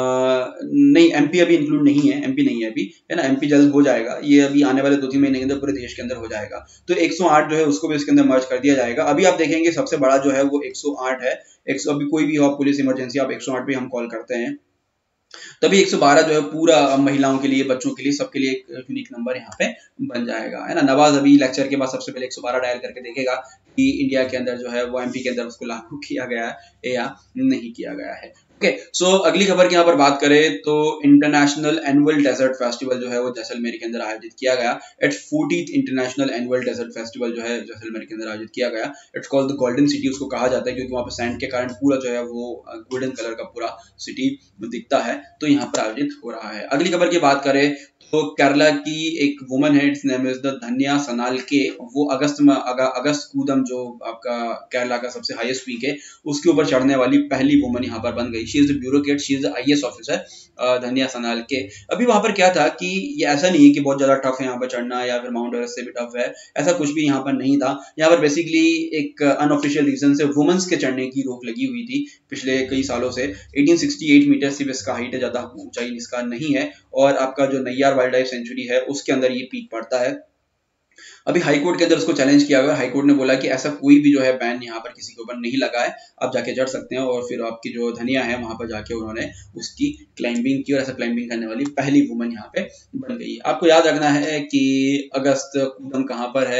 नहीं MP अभी इंक्लूड नहीं है, MP नहीं है अभी, है ना, MP जल्द हो जाएगा, ये अभी आने वाले 2-3 महीने के अंदर पूरे देश के अंदर हो जाएगा। तो 108 जो है उसको भी इसके अंदर मर्ज कर दिया जाएगा। अभी आप देखेंगे सबसे बड़ा जो है वो 108 है। अभी कोई भी हो पुलिस इमरजेंसी, आप 108 पे हम कॉल करते हैं, तभी 112 जो है पूरा महिलाओं के लिए, बच्चों के लिए, सबके लिए एक यूनिक नंबर यहाँ पे बन जाएगा, है ना। नवाज अभी लेक्चर के बाद सबसे पहले 112 डायल करके देखेगा कि इंडिया के अंदर जो है वो MP के अंदर उसको लागू किया गया है या नहीं किया गया है। ओके, सो अगली खबर की यहाँ पर बात करें तो इंटरनेशनल एनुअल डेजर्ट फेस्टिवल जो है वो जैसलमेर के अंदर आयोजित किया गया। 40th international annual desert festival जो है जैसलमेर के अंदर आयोजित किया गया। It's called the golden city उसको कहा जाता है, क्योंकि वहाँ पे सैंड के कारण पूरा जो है वो गोल्डन कलर का पूरा सिटी दिखता है, तो यहाँ पर आयोजित हो रहा है। अगली खबर की बात करें तो केरला की एक वुमन है, इट्स नेम इज द धन्या सनाल्के, वो अगस्त कूदम जो आपका केरला का सबसे हाईएस्ट पीक है उसके ऊपर चढ़ने वाली पहली वुमन यहाँ पर बन गई। She is the bureaucrat, she is the IAS officer Dhanya Sanalke. अभी वहां पर क्या था कि ये ऐसा नहीं है कि बहुत ज्यादा टफ है यहाँ पर चढ़ना, या फिर माउंट एवरेस्ट से भी टफ है, ऐसा कुछ भी यहाँ पर नहीं था। यहाँ पर बेसिकली एक अनऑफिशियल रीजन से वुमेन्स के चढ़ने की रोक लगी हुई थी पिछले कई सालों से। 1868 मीटर सिर्फ इसका हाइट है, ज्यादा ऊंचाई इसका नहीं है, और आपका जो नैयार वाइल्ड लाइफ सेंचुरी है उसके अंदर ये पीक पड़ता है। अभी हाई कोर्ट के अंदर उसको चैलेंज किया गया, हाई कोर्ट ने बोला कि ऐसा कोई भी जो है बैन यहाँ पर किसी के ऊपर नहीं लगा है, आप जाके चढ़ सकते हैं। और फिर आपकी जो धनिया है वहां पर जाके उन्होंने उसकी क्लाइंबिंग की, और ऐसा क्लाइंबिंग करने वाली पहली वुमन यहाँ पे बन गई। आपको याद रखना है कि अगस्त कूदम कहाँ पर है,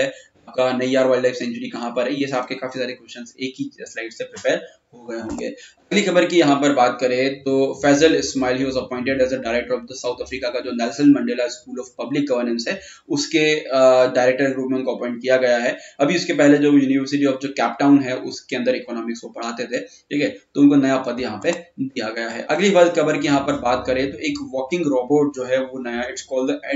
आपका नैयार वाइल्ड लाइफ सेंचुरी कहाँ पर है, ये सब आपके काफी सारे क्वेश्चंस एक ही स्लाइड से प्रिपेयर हो गए होंगे। अगली खबर की यहाँ पर बात करें तो Faizal Ismail he was appointed as a director of the South Africa का जो Nelson Mandela school of public governance है उसके डायरेक्टर के रूप में उनको अपॉइंट किया गया है। अभी उसके पहले जो यूनिवर्सिटी ऑफ जो कैपटाउन है उसके अंदर इकोनॉमिक्स को पढ़ाते थे, ठीक है, तो उनको नया पद यहाँ पे दिया गया है। अगली बात खबर की यहाँ पर बात करें तो एक वॉकिंग रोबोट जो है वो नया, इट्स कॉल्ड द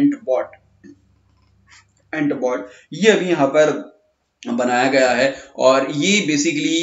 एंटबॉट, ये अभी यहाँ पर बनाया गया है और ये बेसिकली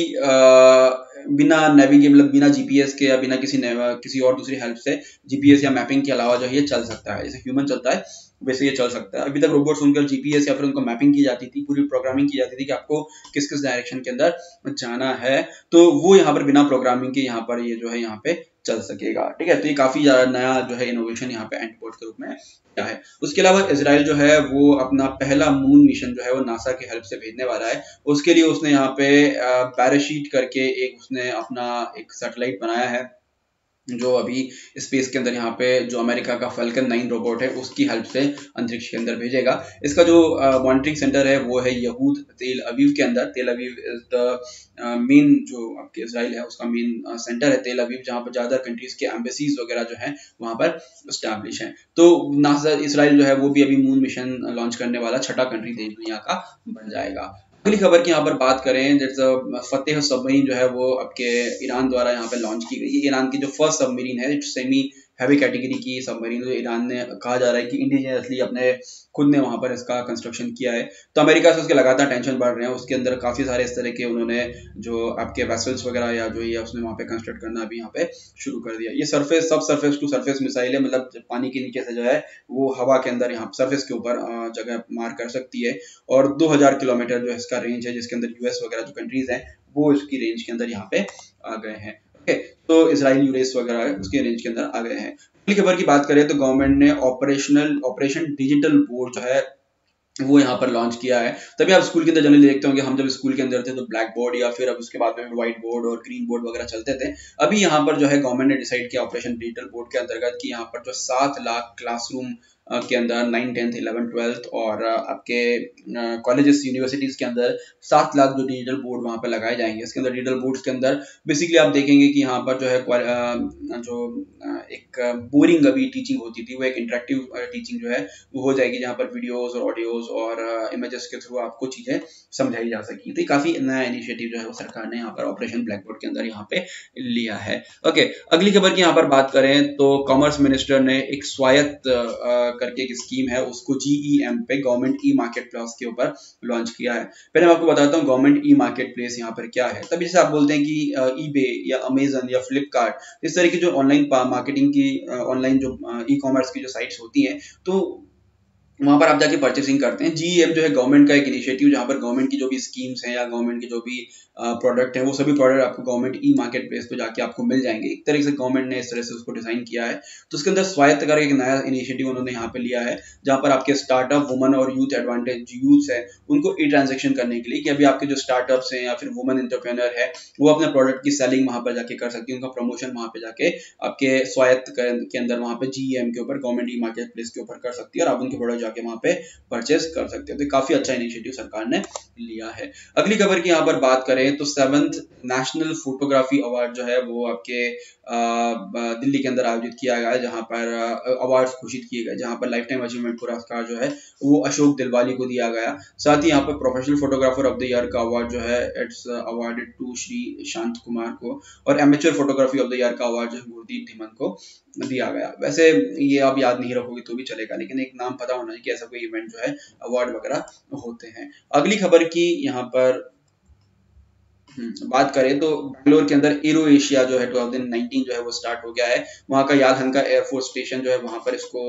बिना नेविगेबल मतलब बिना जीपीएस के या बिना किसी और दूसरी हेल्प से जीपीएस या मैपिंग के अलावा जो है ये चल सकता है, जैसे ह्यूमन चलता है वैसे ये चल सकता है। अभी तक रोबोट्स उनका जीपीएस या फिर उनको मैपिंग की जाती थी, पूरी प्रोग्रामिंग की जाती थी कि आपको किस किस डायरेक्शन के अंदर जाना है, तो वो यहाँ पर बिना प्रोग्रामिंग के यहाँ पर ये जो है यहाँ पे चल सकेगा, ठीक है। तो ये काफी नया जो है इनोवेशन यहाँ पे एंटबॉट के रूप में क्या है। उसके अलावा इजराइल जो है वो अपना पहला मून मिशन जो है वो नासा की हेल्प से भेजने वाला है। उसके लिए उसने यहाँ पे पैराशीट करके एक उसने अपना एक सैटेलाइट बनाया है जो अभी स्पेस के अंदर यहाँ पे जो अमेरिका का फाल्कन 9 रोबोट है उसकी हेल्प से अंतरिक्ष के अंदर भेजेगा। इसका जो मॉनिटरिंग सेंटर है वो है यहूद तेल अवीव के अंदर। तेल अवीव इज द मेन जो आपके इजराइल है उसका मेन सेंटर है तेल अवीव, जहाँ पर ज्यादा कंट्रीज के एम्बेसीज वगैरह जो है वहां पर स्टैब्लिश है। तो नासा इसराइल जो है वो भी अभी मून मिशन लॉन्च करने वाला छठा कंट्री दुनिया का बन जाएगा। अगली खबर की यहाँ पर बात करें, फतेह सबमरीन जो है वो आपके ईरान द्वारा यहाँ पे लॉन्च की गई है। ईरान की जो फर्स्ट सबमरीन है, सेमी हैवी कैटेगरी की सबमरीन जो ईरान ने कहा जा रहा है कि इंडिजिनियसली अपने खुद ने वहां पर इसका कंस्ट्रक्शन किया है। तो अमेरिका से उसके लगातार टेंशन बढ़ रहे हैं, उसके अंदर काफी सारे इस तरह के उन्होंने जो आपके वेसल्स वगैरह या जो ये उसने वहां पे कंस्ट्रक्ट करना अभी यहाँ पे शुरू कर दिया। ये सरफेस सब सरफेस टू सरफेस मिसाइल है, मतलब पानी के नीचे से जो है वो हवा के अंदर यहाँ सरफेस के ऊपर जगह मार कर सकती है और 2000 किलोमीटर जो इसका रेंज है, जिसके अंदर यूएस वगैरह जो कंट्रीज हैं वो इसकी रेंज के अंदर यहाँ पे आ गए हैं। ओके, तो इसराइल यूरेस वगैरह उसके रेंज के अंदर आ गए हैं। अगली खबर की बात करें तो गवर्नमेंट ने ऑपरेशन डिजिटल बोर्ड जो है वो यहाँ पर लॉन्च किया है। तभी आप स्कूल के अंदर जनरली देखते होंगे, हम जब स्कूल के अंदर थे तो ब्लैक बोर्ड या फिर अब उसके बाद में व्हाइट बोर्ड और ग्रीन बोर्ड वगैरह चलते थे। अभी यहाँ पर जो है गवर्नमेंट ने डिसाइड किया ऑपरेशन डिजिटल बोर्ड के अंतर्गत कि यहाँ पर जो 7 लाख क्लासरूम के अंदर 9, 10th, 11th, 12th और आपके कॉलेजेस यूनिवर्सिटीज के अंदर 7 लाख जो डिजिटल बोर्ड वहाँ पे लगाए जाएंगे। इसके अंदर डिजिटल बोर्ड्स के अंदर बेसिकली आप देखेंगे कि यहाँ पर जो है जो एक बोरिंग अभी टीचिंग होती थी वो एक इंटरेक्टिव टीचिंग जो है वो हो जाएगी, जहाँ पर वीडियोस और ऑडियोज और इमेजेस के थ्रू आपको चीजें समझाई जा सकी। तो काफी नया इनिशिएटिव जो है वो सरकार ने यहाँ पर ऑपरेशन ब्लैक बोर्ड के अंदर यहाँ पे लिया है। ओके, अगली खबर की यहाँ पर बात करें तो कॉमर्स मिनिस्टर ने एक स्वायत्त करके एक स्कीम है उसको GEM पे गवर्नमेंट ई मार्केट प्लेस के ऊपर लॉन्च किया है। पहले मैं आपको बताता हूँ गवर्नमेंट ई मार्केट प्लेस यहाँ पर क्या है। तभी जैसे आप बोलते हैं कि ईबे या अमेजन या फ्लिपकार्ट इस तरह की जो ऑनलाइन मार्केटिंग की ऑनलाइन जो ई कॉमर्स की जो साइट्स होती हैं तो वहां पर आप जाके परचेसिंग करते हैं। GEM जो है गवर्नमेंट का एक इनिशिएटिव, जहां पर गवर्नमेंट की जो भी स्कीम्स हैं या गवर्नमेंट की जो भी प्रोडक्ट है वो सभी प्रोडक्ट आपको गवर्नमेंट ई मार्केट प्लेस पे जाके आपको मिल जाएंगे। एक तरीके से गवर्नमेंट ने इस तरह से उसको डिजाइन किया है। तो उसके अंदर स्वायत्त करके एक नया इनिशिएटिव उन्होंने यहाँ पे लिया है, जहां पर आपके स्टार्टअप वुमन और यूथ एडवांटेज यूथ है उनको ई ट्रांजेक्शन करने के लिए कि अभी आपके जो स्टार्टअप्स हैं या फिर वुमन एंटरप्रेन्योर है वो अपने प्रोडक्ट की सेलिंग वहां पर जाके कर सकती है, उनका प्रमोशन वहां पे जाके आपके स्वायत्त के अंदर वहां पे GEM के ऊपर गवर्नमेंट ई मार्केट प्लेस के ऊपर कर सकती है और आप उनके प्रोडक्ट जाके वहां पे परचेस कर सकते हो। तो काफी अच्छा इनिशिएटिव सरकार ने लिया है। अगली खबर की यहाँ पर बात करें तो 7th नेशनल फोटोग्राफी अवार्ड जो है वो आपके दिल्ली के अंदर आयोजित किया गया है, जहां पर अवार्ड्स घोषित किए गए, जहां पर लाइफ टाइम अचीवमेंट पुरस्कार जो है वो अशोक दिलवाली को दिया गया। साथ ही यहाँ पर professional photographer of the year का अवार्ड जो है इट्स अवार्डेड टू श्री शांत कुमार को और amateur photography of the year का अवार्ड जो है गुरदीप धीमन को दिया गया। वैसे ये आप याद नहीं रखोगे तो भी चलेगा, लेकिन एक नाम पता होना चाहिए कि ऐसा कोई इवेंट जो है अवार्ड वगैरह होते हैं। अगली खबर की यहाँ पर बात करें तो बैंगलोर के अंदर एरो एशिया जो है 2019 जो है वो स्टार्ट हो गया है। वहां का यालहंका एयरफोर्स स्टेशन जो है वहां पर इसको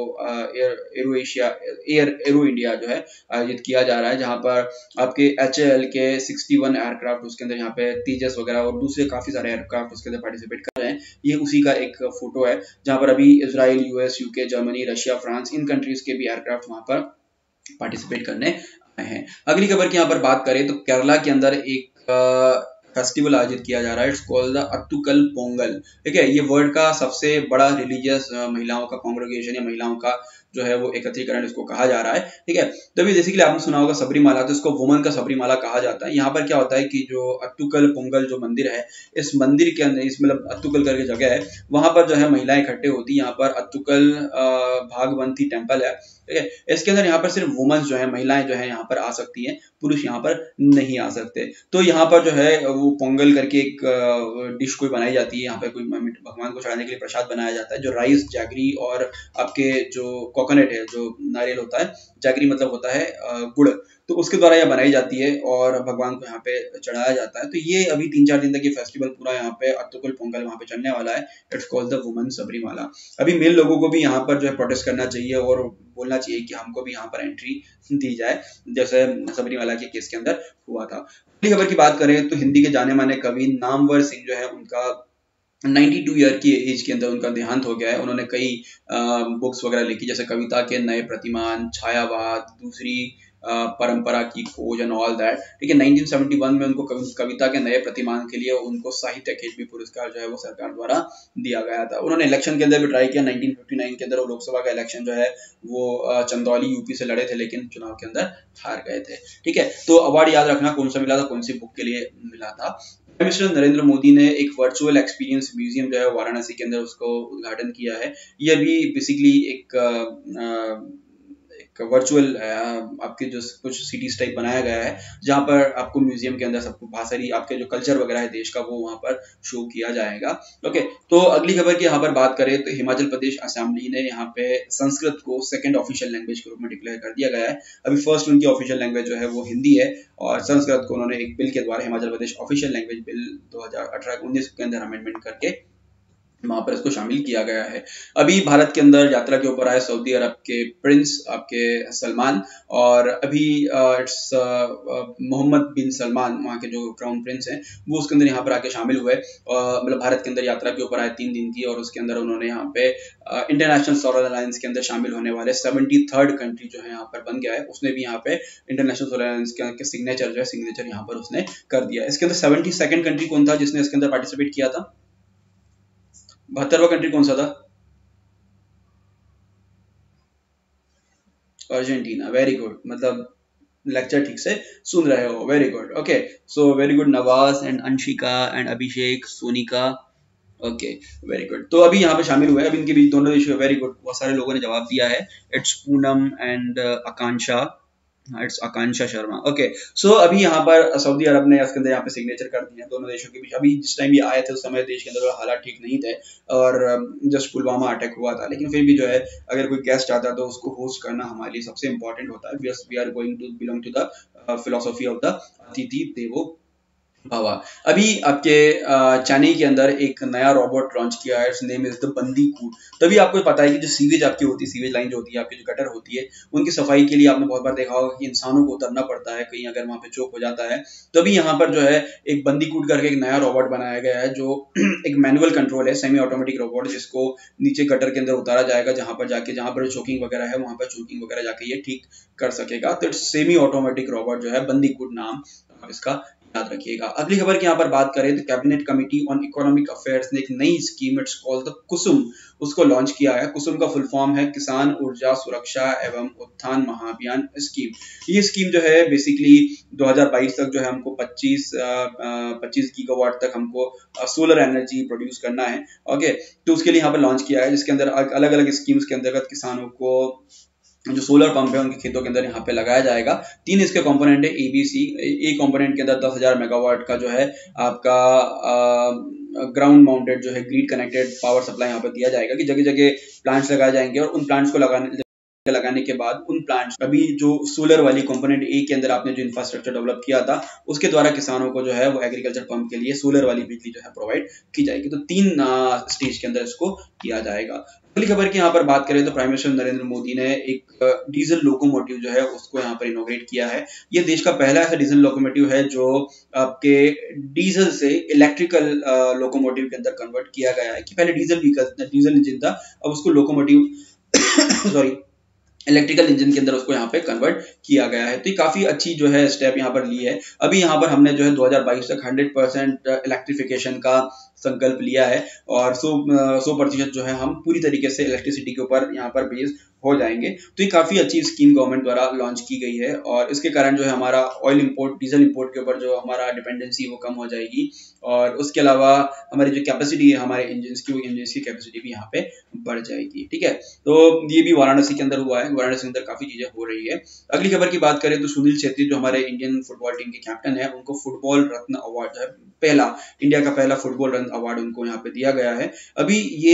एरो इंडिया जो है आयोजित किया जा रहा है, जहां पर आपके HAL के 61 एयरक्राफ्ट उसके अंदर यहाँ पे तेजस वगैरह और दूसरे काफी सारे एयरक्राफ्ट उसके अंदर पार्टिसिपेट कर रहे हैं। ये उसी का एक फोटो है, जहां पर अभी Israel, US, UK, Germany, Russia, France इन कंट्रीज के भी एयरक्राफ्ट वहां पर पार्टिसिपेट करने आए हैं। अगली खबर की यहाँ पर बात करें तो केरला के अंदर एक फेस्टिवल आयोजित किया जा रहा है, it's called the Attukal Pongal. ठीक है, ये वर्ल्ड का सबसे बड़ा रिलीजियस महिलाओं का कांग्रेगेशन या महिलाओं का जो है वो एकत्रीकरण इसको कहा जा रहा है, ठीक है। तो अभी बेसिकली आपने सुना होगा सबरीमाला, तो इसको वुमन का सबरीमाला कहा जाता है। यहाँ पर क्या होता है कि जो अत्तुकल पोंगल जो मंदिर है, इस मंदिर के अंदर, इस मतलब अत्तुकल करके जगह है, वहां पर जो है महिलाएं इकट्ठे होती है। यहाँ पर अत्तुकल भागवंती टेम्पल है, ठीक है। इसके अंदर यहाँ पर सिर्फ वुमेन्स जो है, महिलाएं जो है यहाँ पर आ सकती हैं, पुरुष यहाँ पर नहीं आ सकते। तो यहाँ पर जो है वो पोंगल करके एक डिश कोई बनाई जाती है, यहाँ पे कोई भगवान को चढ़ाने के लिए प्रसाद बनाया जाता है, जो राइस, जैगरी और आपके जो कोकोनट है, जो नारियल होता है, जैगरी मतलब होता है गुड़, तो उसके द्वारा यह बनाई जाती है और भगवान को यहाँ पे चढ़ाया जाता है। तो ये अभी 3-4 दिन तक ये फेस्टिवल पूरा यहाँ पे अत्तुकल पोंगल वहाँ पे चलने वाला है। It's called the women Sabarimala. अभी मेल लोगों को भी यहाँ पर जो है प्रोटेस्ट करना चाहिए और बोलना चाहिए कि हमको भी यहाँ पर एंट्री दी जाए, जैसे सबरीमाला के केस के अंदर हुआ था। अगली खबर की बात करें तो हिंदी के जाने माने कवि नामवर सिंह जो है, उनका 92 ईयर की एज के अंदर उनका देहांत हो गया है। उन्होंने कई बुक्स वगैरह लिखी, जैसे कविता के नए प्रतिमान, छायावाद, दूसरी परंपरा की खोज एंड ऑल दैट, ठीक है। 1971 में उनको कविता के नए प्रतिमान के लिए उनको साहित्य अकेडमी पुरस्कार जो है वो सरकार द्वारा दिया गया था। उन्होंने इलेक्शन के अंदर भी ट्राई किया। 1959 के अंदर वो लोकसभा का इलेक्शन जो है वो चंदौली यूपी से लड़े थे, लेकिन चुनाव के अंदर हार गए थे, ठीक है। तो अवार्ड याद रखना कौन सा मिला था, कौन सी बुक के लिए मिला था। मिनिस्टर नरेंद्र मोदी ने एक वर्चुअल एक्सपीरियंस म्यूजियम जो है वाराणसी के अंदर उसको उद्घाटन किया है। ये भी बेसिकली एक वर्चुअल आपके जो कुछ सिटीज टाइप बनाया गया है, जहां पर आपको म्यूजियम के अंदर सबको भाषाई आपके जो कल्चर वगैरह है देश का, वो वहां पर शो किया जाएगा। ओके, तो अगली खबर की यहाँ पर बात करें तो हिमाचल प्रदेश असेंबली ने यहाँ पे संस्कृत को सेकंड ऑफिशियल लैंग्वेज के रूप में डिक्लेयर कर दिया गया है। अभी फर्स्ट उनकी ऑफिशियल लैंग्वेज जो है वो हिंदी है, और संस्कृत को उन्होंने एक बिल के द्वारा Himachal Pradesh official language bill 2018-19 के अंदर अमेंडमेंट करके वहां पर इसको शामिल किया गया है। अभी भारत के अंदर यात्रा के ऊपर आए सऊदी अरब के प्रिंस आपके सलमान, और अभी इट्स मोहम्मद बिन सलमान, वहाँ के जो क्राउन प्रिंस हैं, वो उसके अंदर यहाँ पर आके शामिल हुए। मतलब भारत के अंदर यात्रा के ऊपर आए 3 दिन की, और उसके अंदर उन्होंने यहाँ पे इंटरनेशनल सोलर अलायंस के अंदर शामिल होने वाले 73rd कंट्री जो है यहाँ पर बन गया है। उसने भी यहाँ पे इंटरनेशनल सोलर अलायंस के सिग्नेचर जो है, सिग्नेचर यहाँ पर उसने कर दिया। इसके अंदर 72nd कंट्री कौन था जिसने इसके अंदर पार्टिसिपेट किया था? 72वां कंट्री कौन सा था? अर्जेंटीना। वेरी गुड, मतलब लेक्चर ठीक से सुन रहे हो, very good. Okay, so very good Nawaz and Anshika and Abhishek, Sonika, okay very good. तो अभी यहाँ पे शामिल हुए, अब इनके बीच दोनों देश, वेरी गुड, बहुत सारे लोगों ने जवाब दिया है। It's Poonam and Akanksha, it's Akanksha Sharma. Okay, so अभी यहाँ पर सऊदी अरब ने इसके अंदर यहाँ पे सिग्नेचर कर दिया दोनों देशों के बीच। अभी जिस टाइम ये आए थे उस समय देश के अंदर हालात ठीक नहीं थे, और जस्ट पुलवामा अटैक हुआ था, लेकिन फिर भी जो है अगर कोई गेस्ट आता है तो उसको होस्ट करना हमारे लिए सबसे इंपॉर्टेंट होता है। We are going to belong to the philosophy of the Atithi Devo भवा। अभी आपके चेन्नई के अंदर एक नया रोबोट लॉन्च किया है, its name is the bandicoot. तभी आपको पता है कि जो सीवेज आपकी होती है, सीवेज लाइन जो होती है, आपकी जो गटर होती है, उनकी सफाई के लिए आपने बहुत बार देखा होगा कि इंसानों को उतरना पड़ता है कहीं, अगर वहां पे चोक हो जाता है। तो अभी यहाँ पर जो है एक बंदीकूट करके एक नया रोबोट बनाया गया है, जो एक मैनुअल कंट्रोल है, सेमी ऑटोमेटिक रोबोट, जिसको नीचे गटर के अंदर उतारा जाएगा, जहां पर जाके जहां पर चोकिंग वगैरह है वहां पर चोकिंग वगैरह जाके ये ठीक कर सकेगा। तो इट्स सेमी ऑटोमेटिक रोबोट जो है, बंदीकूट नाम इसका, याद रखिएगा। अगली खबर की यहाँ पर बात करें तो cabinet committee on economic affairs ने एक नई scheme, it's called the Kusum, उसको लॉन्च किया है। कुसुम का फुल फॉर्म है किसान ऊर्जा सुरक्षा एवं उत्थान महाअभियान स्कीम। ये स्कीम जो है बेसिकली 2022 तक जो है हमको 25 गीगावाट तक हमको सोलर एनर्जी प्रोड्यूस करना है। ओके, तो उसके लिए यहाँ पर लॉन्च किया है, जिसके अंदर अलग अलग स्कीम्स के अंतर्गत किसानों को जो सोलर पंप है उनके खेतों के अंदर यहाँ पे लगाया जाएगा। 3 इसके कंपोनेंट है ABC। ए कंपोनेंट के अंदर 10,000 मेगावाट का जो है आपका ग्राउंड माउंटेड जो है ग्रिड कनेक्टेड पावर सप्लाई यहाँ पे दिया जाएगा, कि जगह जगह प्लांट्स लगाए जाएंगे, और उन प्लांट्स को लगाने के बाद उन प्लांट्स, अभी जो सोलर वाली कंपोनेंट ए के अंदर आपने जो इंफ्रास्ट्रक्चर डेवलप किया था, उसके द्वारा किसानों को जो है वो एग्रीकल्चर पंप के लिए सोलर वाली बिजली जो है प्रोवाइड की जाएगी। तो 3 स्टेज के अंदर इसको किया जाएगा। अगली खबर की यहाँ पर बात करें तो प्राइम मिनिस्टर नरेंद्र मोदी ने एक डीजल लोकोमोटिव जो है उसको यहाँ पर इनोग्रेट किया है। ये देश का पहला ऐसा डीजल लोकोमोटिव है जो आपके डीजल से इलेक्ट्रिकल लोकोमोटिव के अंदर कन्वर्ट किया गया है, कि पहले डीजल इंजन था, अब उसको लोकोमोटिव सॉरी इलेक्ट्रिकल इंजन के अंदर उसको यहाँ पे कन्वर्ट किया गया है। तो ये काफी अच्छी जो है स्टेप यहाँ पर ली है। अभी यहाँ पर हमने जो है 2022 तक 100% इलेक्ट्रिफिकेशन का संकल्प लिया है, और 100% जो है हम पूरी तरीके से इलेक्ट्रिसिटी के ऊपर यहाँ पर बेस्ड हो जाएंगे। तो ये काफी अच्छी स्कीम गवर्नमेंट द्वारा लॉन्च की गई है और इसके कारण जो है हमारा ऑयल इंपोर्ट, डीजल इंपोर्ट के ऊपर जो हमारा डिपेंडेंसी वो कम हो जाएगी और उसके अलावा हमारी जो कैपेसिटी है हमारे इंजन की, वो इंजन की कैपेसिटी भी यहाँ पे बढ़ जाएगी। ठीक है, तो ये भी वाराणसी के अंदर हुआ है, वाराणसी के अंदर काफी चीजें हो रही है। अगली खबर की बात करें तो सुनील छेत्री जो हमारे इंडियन फुटबॉल टीम के कैप्टन है, उनको फुटबॉल रत्न अवार्ड जो है, पहला इंडिया का पहला फुटबॉल रत्न अवार्ड उनको यहाँ पे दिया गया है। अभी ये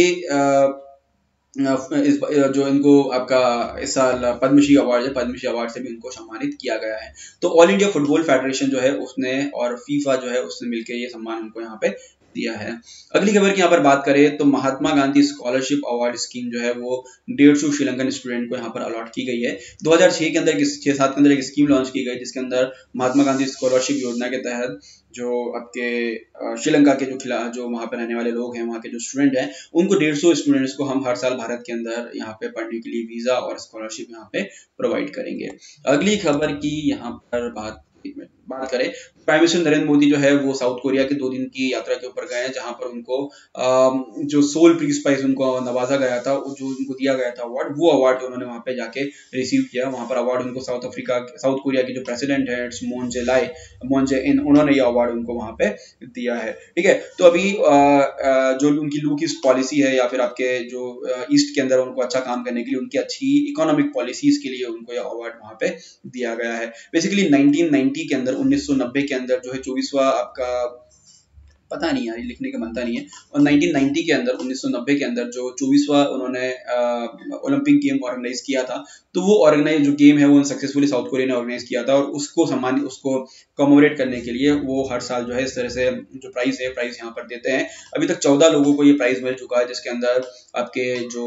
इस जो इनको आपका इस साल पद्मश्री अवार्ड है, पद्मश्री अवार्ड से भी इनको सम्मानित किया गया है। तो ऑल इंडिया फुटबॉल फेडरेशन जो है उसने और फीफा जो है उसने मिलकर ये सम्मान उनको यहाँ पे दिया है। अगली खबर की यहाँ पर बात करें तो Mahatma Gandhi scholarship award scheme जो है वो 150 श्रीलंकन स्टूडेंट को यहाँ पर अलॉट की गई है। 2006 के अंदर 6-7 के अंदर एक स्कीम लॉन्च की गई जिसके अंदर महात्मा गांधी स्कॉलरशिप योजना के तहत जो आपके श्रीलंका के जो वहाँ पे रहने वाले लोग हैं, वहाँ के जो स्टूडेंट हैं, उनको 150 स्टूडेंट्स को हम हर साल भारत के अंदर यहाँ पे पढ़ने के लिए वीजा और स्कॉलरशिप यहाँ पे प्रोवाइड करेंगे। अगली खबर की यहाँ पर बात करें, प्राइम मिनिस्टर नरेंद्र मोदी जो है वो साउथ कोरिया के 2 दिन की यात्रा के ऊपर गए हैं, जहां पर उनको जो सोल पीस प्राइज उनको नवाजा गया था, जो उनको दिया गया था अवार्ड, वो अवार्ड उन्होंने वहां पे जाके रिसीव किया। वहां पर अवार्ड उनको साउथ कोरिया के जो प्रेसिडेंट है मून जे इन, उन्होंने ये अवार्ड उनको वहां पे दिया है। ठीक है, तो अभी जो उनकी लू की पॉलिसी है या फिर आपके जो ईस्ट के अंदर उनको अच्छा काम करने के लिए, उनकी अच्छी इकोनॉमिक पॉलिसीज के लिए उनको ये अवार्ड वहां पे दिया गया है। बेसिकली 1990 के अंदर, 1990 के अंदर जो है 24वां आपका, पता नहीं यार लिखने का बनता नहीं है, और 1990 के अंदर 1990 के अंदर जो 24वां उन्होंने ओलंपिक गेम ऑर्गेनाइज किया था, तो वो ऑर्गेनाइज जो गेम है वो सक्सेसफुली साउथ कोरिया ने ऑर्गेनाइज किया था और उसको कॉमोरेट करने के लिए वो हर साल जो है इस तरह से जो प्राइज यहाँ पर देते हैं। अभी तक 14 लोगों को ये प्राइज मिल चुका है, जिसके अंदर आपके जो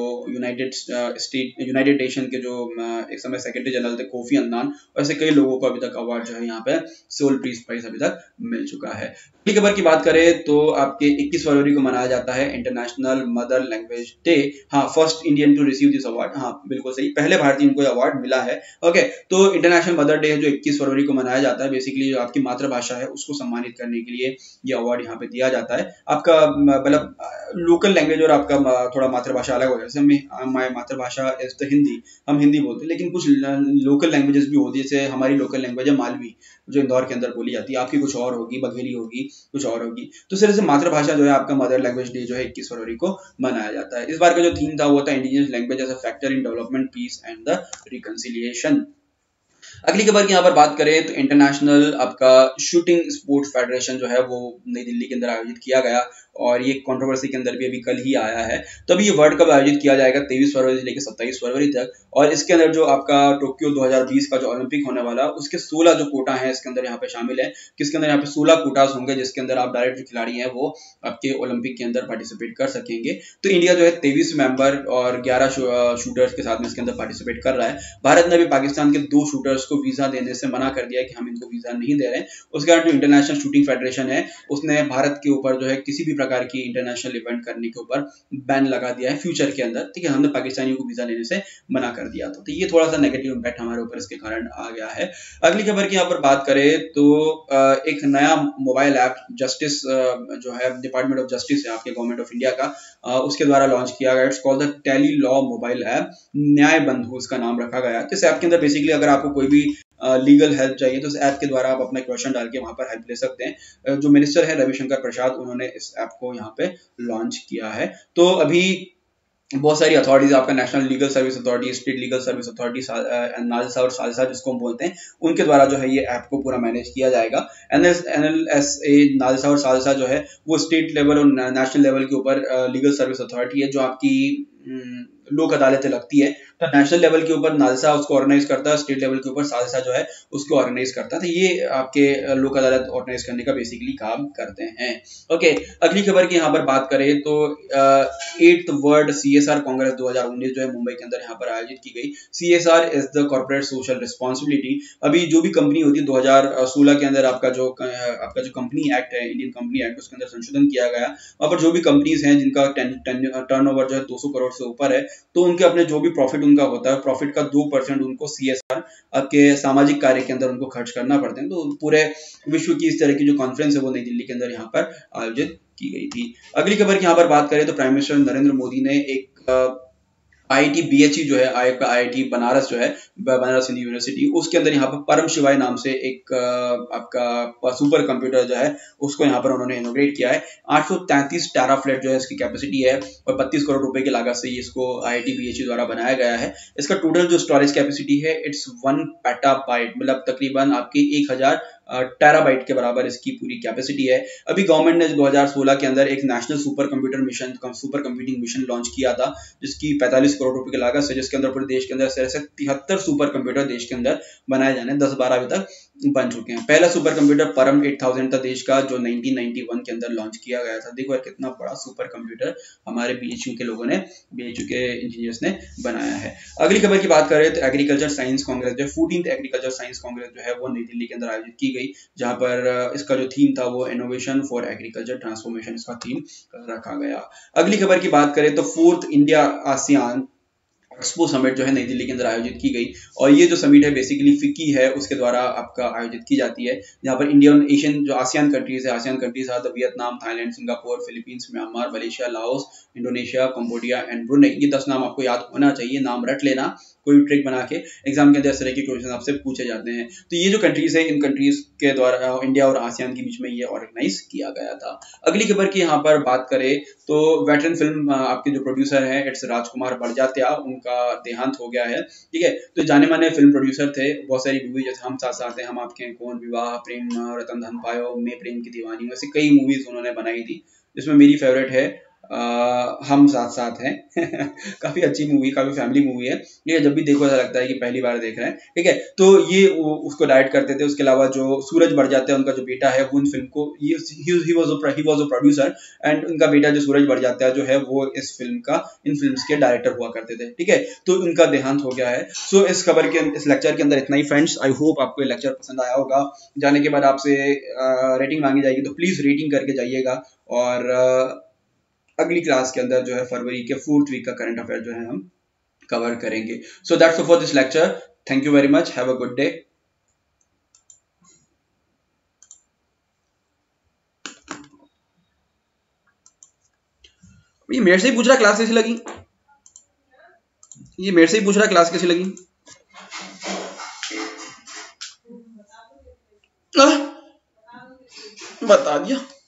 यूनाइटेड नेशन के जो एक समय सेक्रेटरी जनरल थे कोफी अन्नान, और ऐसे कई लोगों को अभी तक अवार्ड जो है यहाँ पे सोल पीस प्राइज अभी तक मिल चुका है। अगली खबर की बात करें तो आपके 21 फरवरी को मनाया जाता है इंटरनेशनल मदर लैंग्वेज डे। हाँ, first Indian to receive this award, हाँ बिल्कुल सही, पहले भारतीय इनको अवार्ड मिला है। ओके, तो इंटरनेशनल मदर डे है जो 21 फरवरी को मनाया जाता है। बेसिकली जो आपकी मातृभाषा है उसको सम्मानित करने के लिए ये अवार्ड यहाँ पे दिया जाता है। आपका मतलब लोकल लैंग्वेज और आपका थोड़ा मातृभाषा अलग हो जाता है। जैसे माय मातृभाषा इज द हिंदी, हम हिंदी बोलते हैं, लेकिन कुछ लोकल लैंग्वेजेस भी होती है। जैसे हमारी लोकल लैंग्वेज है मालवी, जो इंदौर के अंदर बोली जाती है, आपकी कुछ और होगी, बघेली होगी, कुछ और होगी। तो इस तरह से मातृभाषा जो है आपका मदर लैंग्वेज डे जो है 21 फरवरी को मनाया जाता है। इस बार का जो थीम था वो था indigenous language as a factor in development, peace and the reconciliation. अगली खबर की यहाँ पर बात करें तो इंटरनेशनल आपका शूटिंग स्पोर्ट्स फेडरेशन जो है वो नई दिल्ली के अंदर आयोजित किया गया और ये कंट्रोवर्सी के अंदर भी अभी कल ही आया है। तो अभी ये वर्ल्ड कप आयोजित किया जाएगा 23 फरवरी से लेकर 27 फरवरी तक, और इसके अंदर जो आपका टोक्यो 2020 का जो ओलंपिक होने वाला उसके 16 जो कोटा है इसके अंदर यहाँ पे शामिल है, किसके अंदर यहाँ पे 16 कोटास होंगे, जिसके अंदर आप डायरेक्ट जो खिलाड़ी हैं वो आपके ओलंपिक के अंदर पार्टिसिपेट कर सकेंगे। तो इंडिया जो है 23 मेंबर और 11 शूटर्स के साथ में इसके अंदर पार्टिसिपेट कर रहा है। भारत ने भी पाकिस्तान के 2 शूटर्स को वीजा देने से मना कर दिया कि हम इनको वीजा नहीं दे रहे हैं। उसके बाद जो इंटरनेशनल शूटिंग फेडरेशन है उसने भारत के ऊपर जो है किसी भी प्रकार की इंटरनेशनल इवेंट करने के ऊपर बैन लगा दिया है फ्यूचर के अंदर। ठीक है, हमने पाकिस्तानियों को वीजा लेने से मना कर दिया था, तो ये थोड़ा सा नेगेटिव इंपैक्ट हमारे ऊपर इसके कारण आ गया है। अगली खबर की यहाँ पर बात करें तो एक नया मोबाइल ऐप जस्टिस जो है डिपार्टमेंट ऑफ जस्टिस है आपके गवर्नमेंट ऑफ इंडिया का, उसके द्वारा लॉन्च किया गया। It's called the tele law mobile app, Nyaya Bandhu इसका नाम रखा गया है। इस ऐप के अंदर बेसिकली अगर आपको कोई भी लीगल हेल्प चाहिए तो इस ऐप के द्वारा आप अपना क्वेश्चन डाल के वहां पर हेल्प ले सकते हैं। जो मिनिस्टर है रविशंकर प्रसाद, उन्होंने इस ऐप को यहाँ पे लॉन्च किया है। तो अभी बहुत सारी अथॉरिटीज, आपका national legal service authority, state legal service authority, NALSA और सालसा जिसको हम बोलते हैं, उनके द्वारा जो है ये ऐप को पूरा मैनेज किया जाएगा। NLSA नालसा और सालसा जो है वो स्टेट लेवल और नेशनल लेवल के ऊपर लीगल सर्विस अथॉरिटी है जो आपकी लोक अदालतें लगती है। तो नेशनल लेवल के ऊपर नालसा उसको ऑर्गेनाइज करता है, स्टेट लेवल के ऊपर सालसा जो है उसको ऑर्गेनाइज करता है। तो ये आपके लोक अदालत ऑर्गेनाइज करने का बेसिकली काम करते हैं। ओके, अगली खबर की यहाँ पर बात करें तो 8th वर्ल्ड CSR कांग्रेस 2019 जो है मुंबई के अंदर यहाँ पर आयोजित की गई। CSR is the corporate social responsibility. अभी जो भी कंपनी होती है 2016 के अंदर आपका जो कंपनी एक्ट है, इंडियन कंपनी एक्ट, उसके अंदर संशोधन किया गया। वहां पर जो भी कंपनीज हैं जिनका टर्नओवर जो है 200 करोड़ से ऊपर है, तो उनके अपने जो भी प्रॉफिट उनका होता है, प्रॉफिट का 2% उनको CSR आपके सामाजिक कार्य के अंदर उनको खर्च करना पड़ते हैं। तो पूरे विश्व की इस तरह की जो कॉन्फ्रेंस है वो नई दिल्ली के अंदर यहाँ पर आयोजित की गई थी। अगली खबर की यहाँ पर बात करें तो प्राइम मिनिस्टर नरेंद्र मोदी ने एक आईआईटी बीएचयू जो है, आईआईटी बनारस जो है, बनारस हिंदू यूनिवर्सिटी, उसके अंदर यहाँ पर परम शिवाय नाम से एक आपका सुपर कंप्यूटर जो है उसको यहाँ पर उन्होंने इनोग्रेट किया है। 833 टेराफ्लेट जो है इसकी कैपेसिटी है और 32 करोड़ रुपए की लागत से इसको आईआईटी बीएचयू द्वारा बनाया गया है। इसका टोटल जो स्टोरेज कैपेसिटी है इट्स 1 पेटाबाइट, मतलब तकरीबन आपकी 1000 टेराबाइट के बराबर इसकी पूरी कैपेसिटी है। अभी गवर्नमेंट ने 2016 के अंदर एक national super computer mission, super computing mission launch किया था, जिसकी 45 करोड़ रुपए की लागत से, जिसके अंदर पूरे देश के अंदर से 73 सुपर कंप्यूटर देश के अंदर बनाए जाने, 10-12 अभी तक बन चुके हैं। पहला सुपर कंप्यूटर परम 8000 था देश का, जो 1991 के अंदर लॉन्च किया गया था। देखो यार कितना बड़ा सुपर कंप्यूटर हमारे बीएचयू के लोगों ने, बीएचयू के इंजीनियर्स ने बनाया है। अगली खबर की बात करें तो एग्रीकल्चर साइंस कांग्रेस जो 14th एग्रीकल्चर साइंस कांग्रेस जो है वो नई दिल्ली के अंदर आयोजित की गई, जहां पर इसका जो थीम था वो इनोवेशन फॉर एग्रीकल्चर ट्रांसफॉर्मेशन इसका थीम रखा गया। अगली खबर की बात करें तो 4th India ASEAN expo summit जो है नई दिल्ली के अंदर आयोजित की गई, और ये जो समिट है बेसिकली फिक्की है उसके द्वारा आपका आयोजित की जाती है, जहां पर इंडियन एशियन जो आसियान कंट्रीज है, ASEAN countries are the Vietnam, Thailand, Singapore, Philippines, Myanmar, Malaysia, Laos, Indonesia, Cambodia and Brunei. ये 10 नाम आपको याद होना चाहिए, नाम रट लेना, कोई ट्रिक बना के एग्जाम के अंदर इस तरह के क्वेश्चन आपसे पूछे जाते हैं। तो ये जो कंट्रीज है, इन कंट्रीज के द्वारा इंडिया और आसियान के बीच में ये ऑर्गेनाइज किया गया था। अगली खबर की यहाँ पर बात करें तो वेटरन फिल्म आपके जो प्रोड्यूसर हैं इट्स राजकुमार बड़जात्या, उनका देहांत हो गया है। ठीक है, तो जाने माने फिल्म प्रोड्यूसर थे, बहुत सारी मूवी जैसे हम साथ साथ हैं, हम आपके हैं कौन, विवाह, प्रेम, रतन धन पायो, मैं प्रेम की दीवानी, वैसे कई मूवीज उन्होंने बनाई थी, जिसमें मेरी फेवरेट है हम साथ साथ हैं काफी अच्छी मूवी, काफी फैमिली मूवी है। ये जब भी देखो ऐसा लगता है कि पहली बार देख रहे हैं। ठीक है, तो ये उसको डायरेक्ट करते थे। उसके अलावा जो सूरज बड़जात्या उनका जो बेटा है वो इन फिल्म को, he was a producer, and उनका बेटा जो सूरज बड़जात्या जो है वो इस फिल्म का, इन फिल्म्स के डायरेक्टर हुआ करते थे। ठीक है, तो उनका देहांत हो गया है। सो इस खबर के, इस लेक्चर के अंदर इतना ही फ्रेंड्स। आई होप आपको ये लेक्चर पसंद आया होगा। जाने के बाद आपसे रेटिंग मांगी जाएगी, तो प्लीज रेटिंग करके जाइएगा। और अगली क्लास के अंदर जो है फरवरी के 4th वीक का करंट अफेयर जो है हम कवर करेंगे। So that's all for this lecture. Thank you very much, have a good day. ये मेरे से ही पूछ रहा क्लास कैसी लगी, ये मेरे से ही पूछ रहा क्लास कैसी लगी। बता दिया।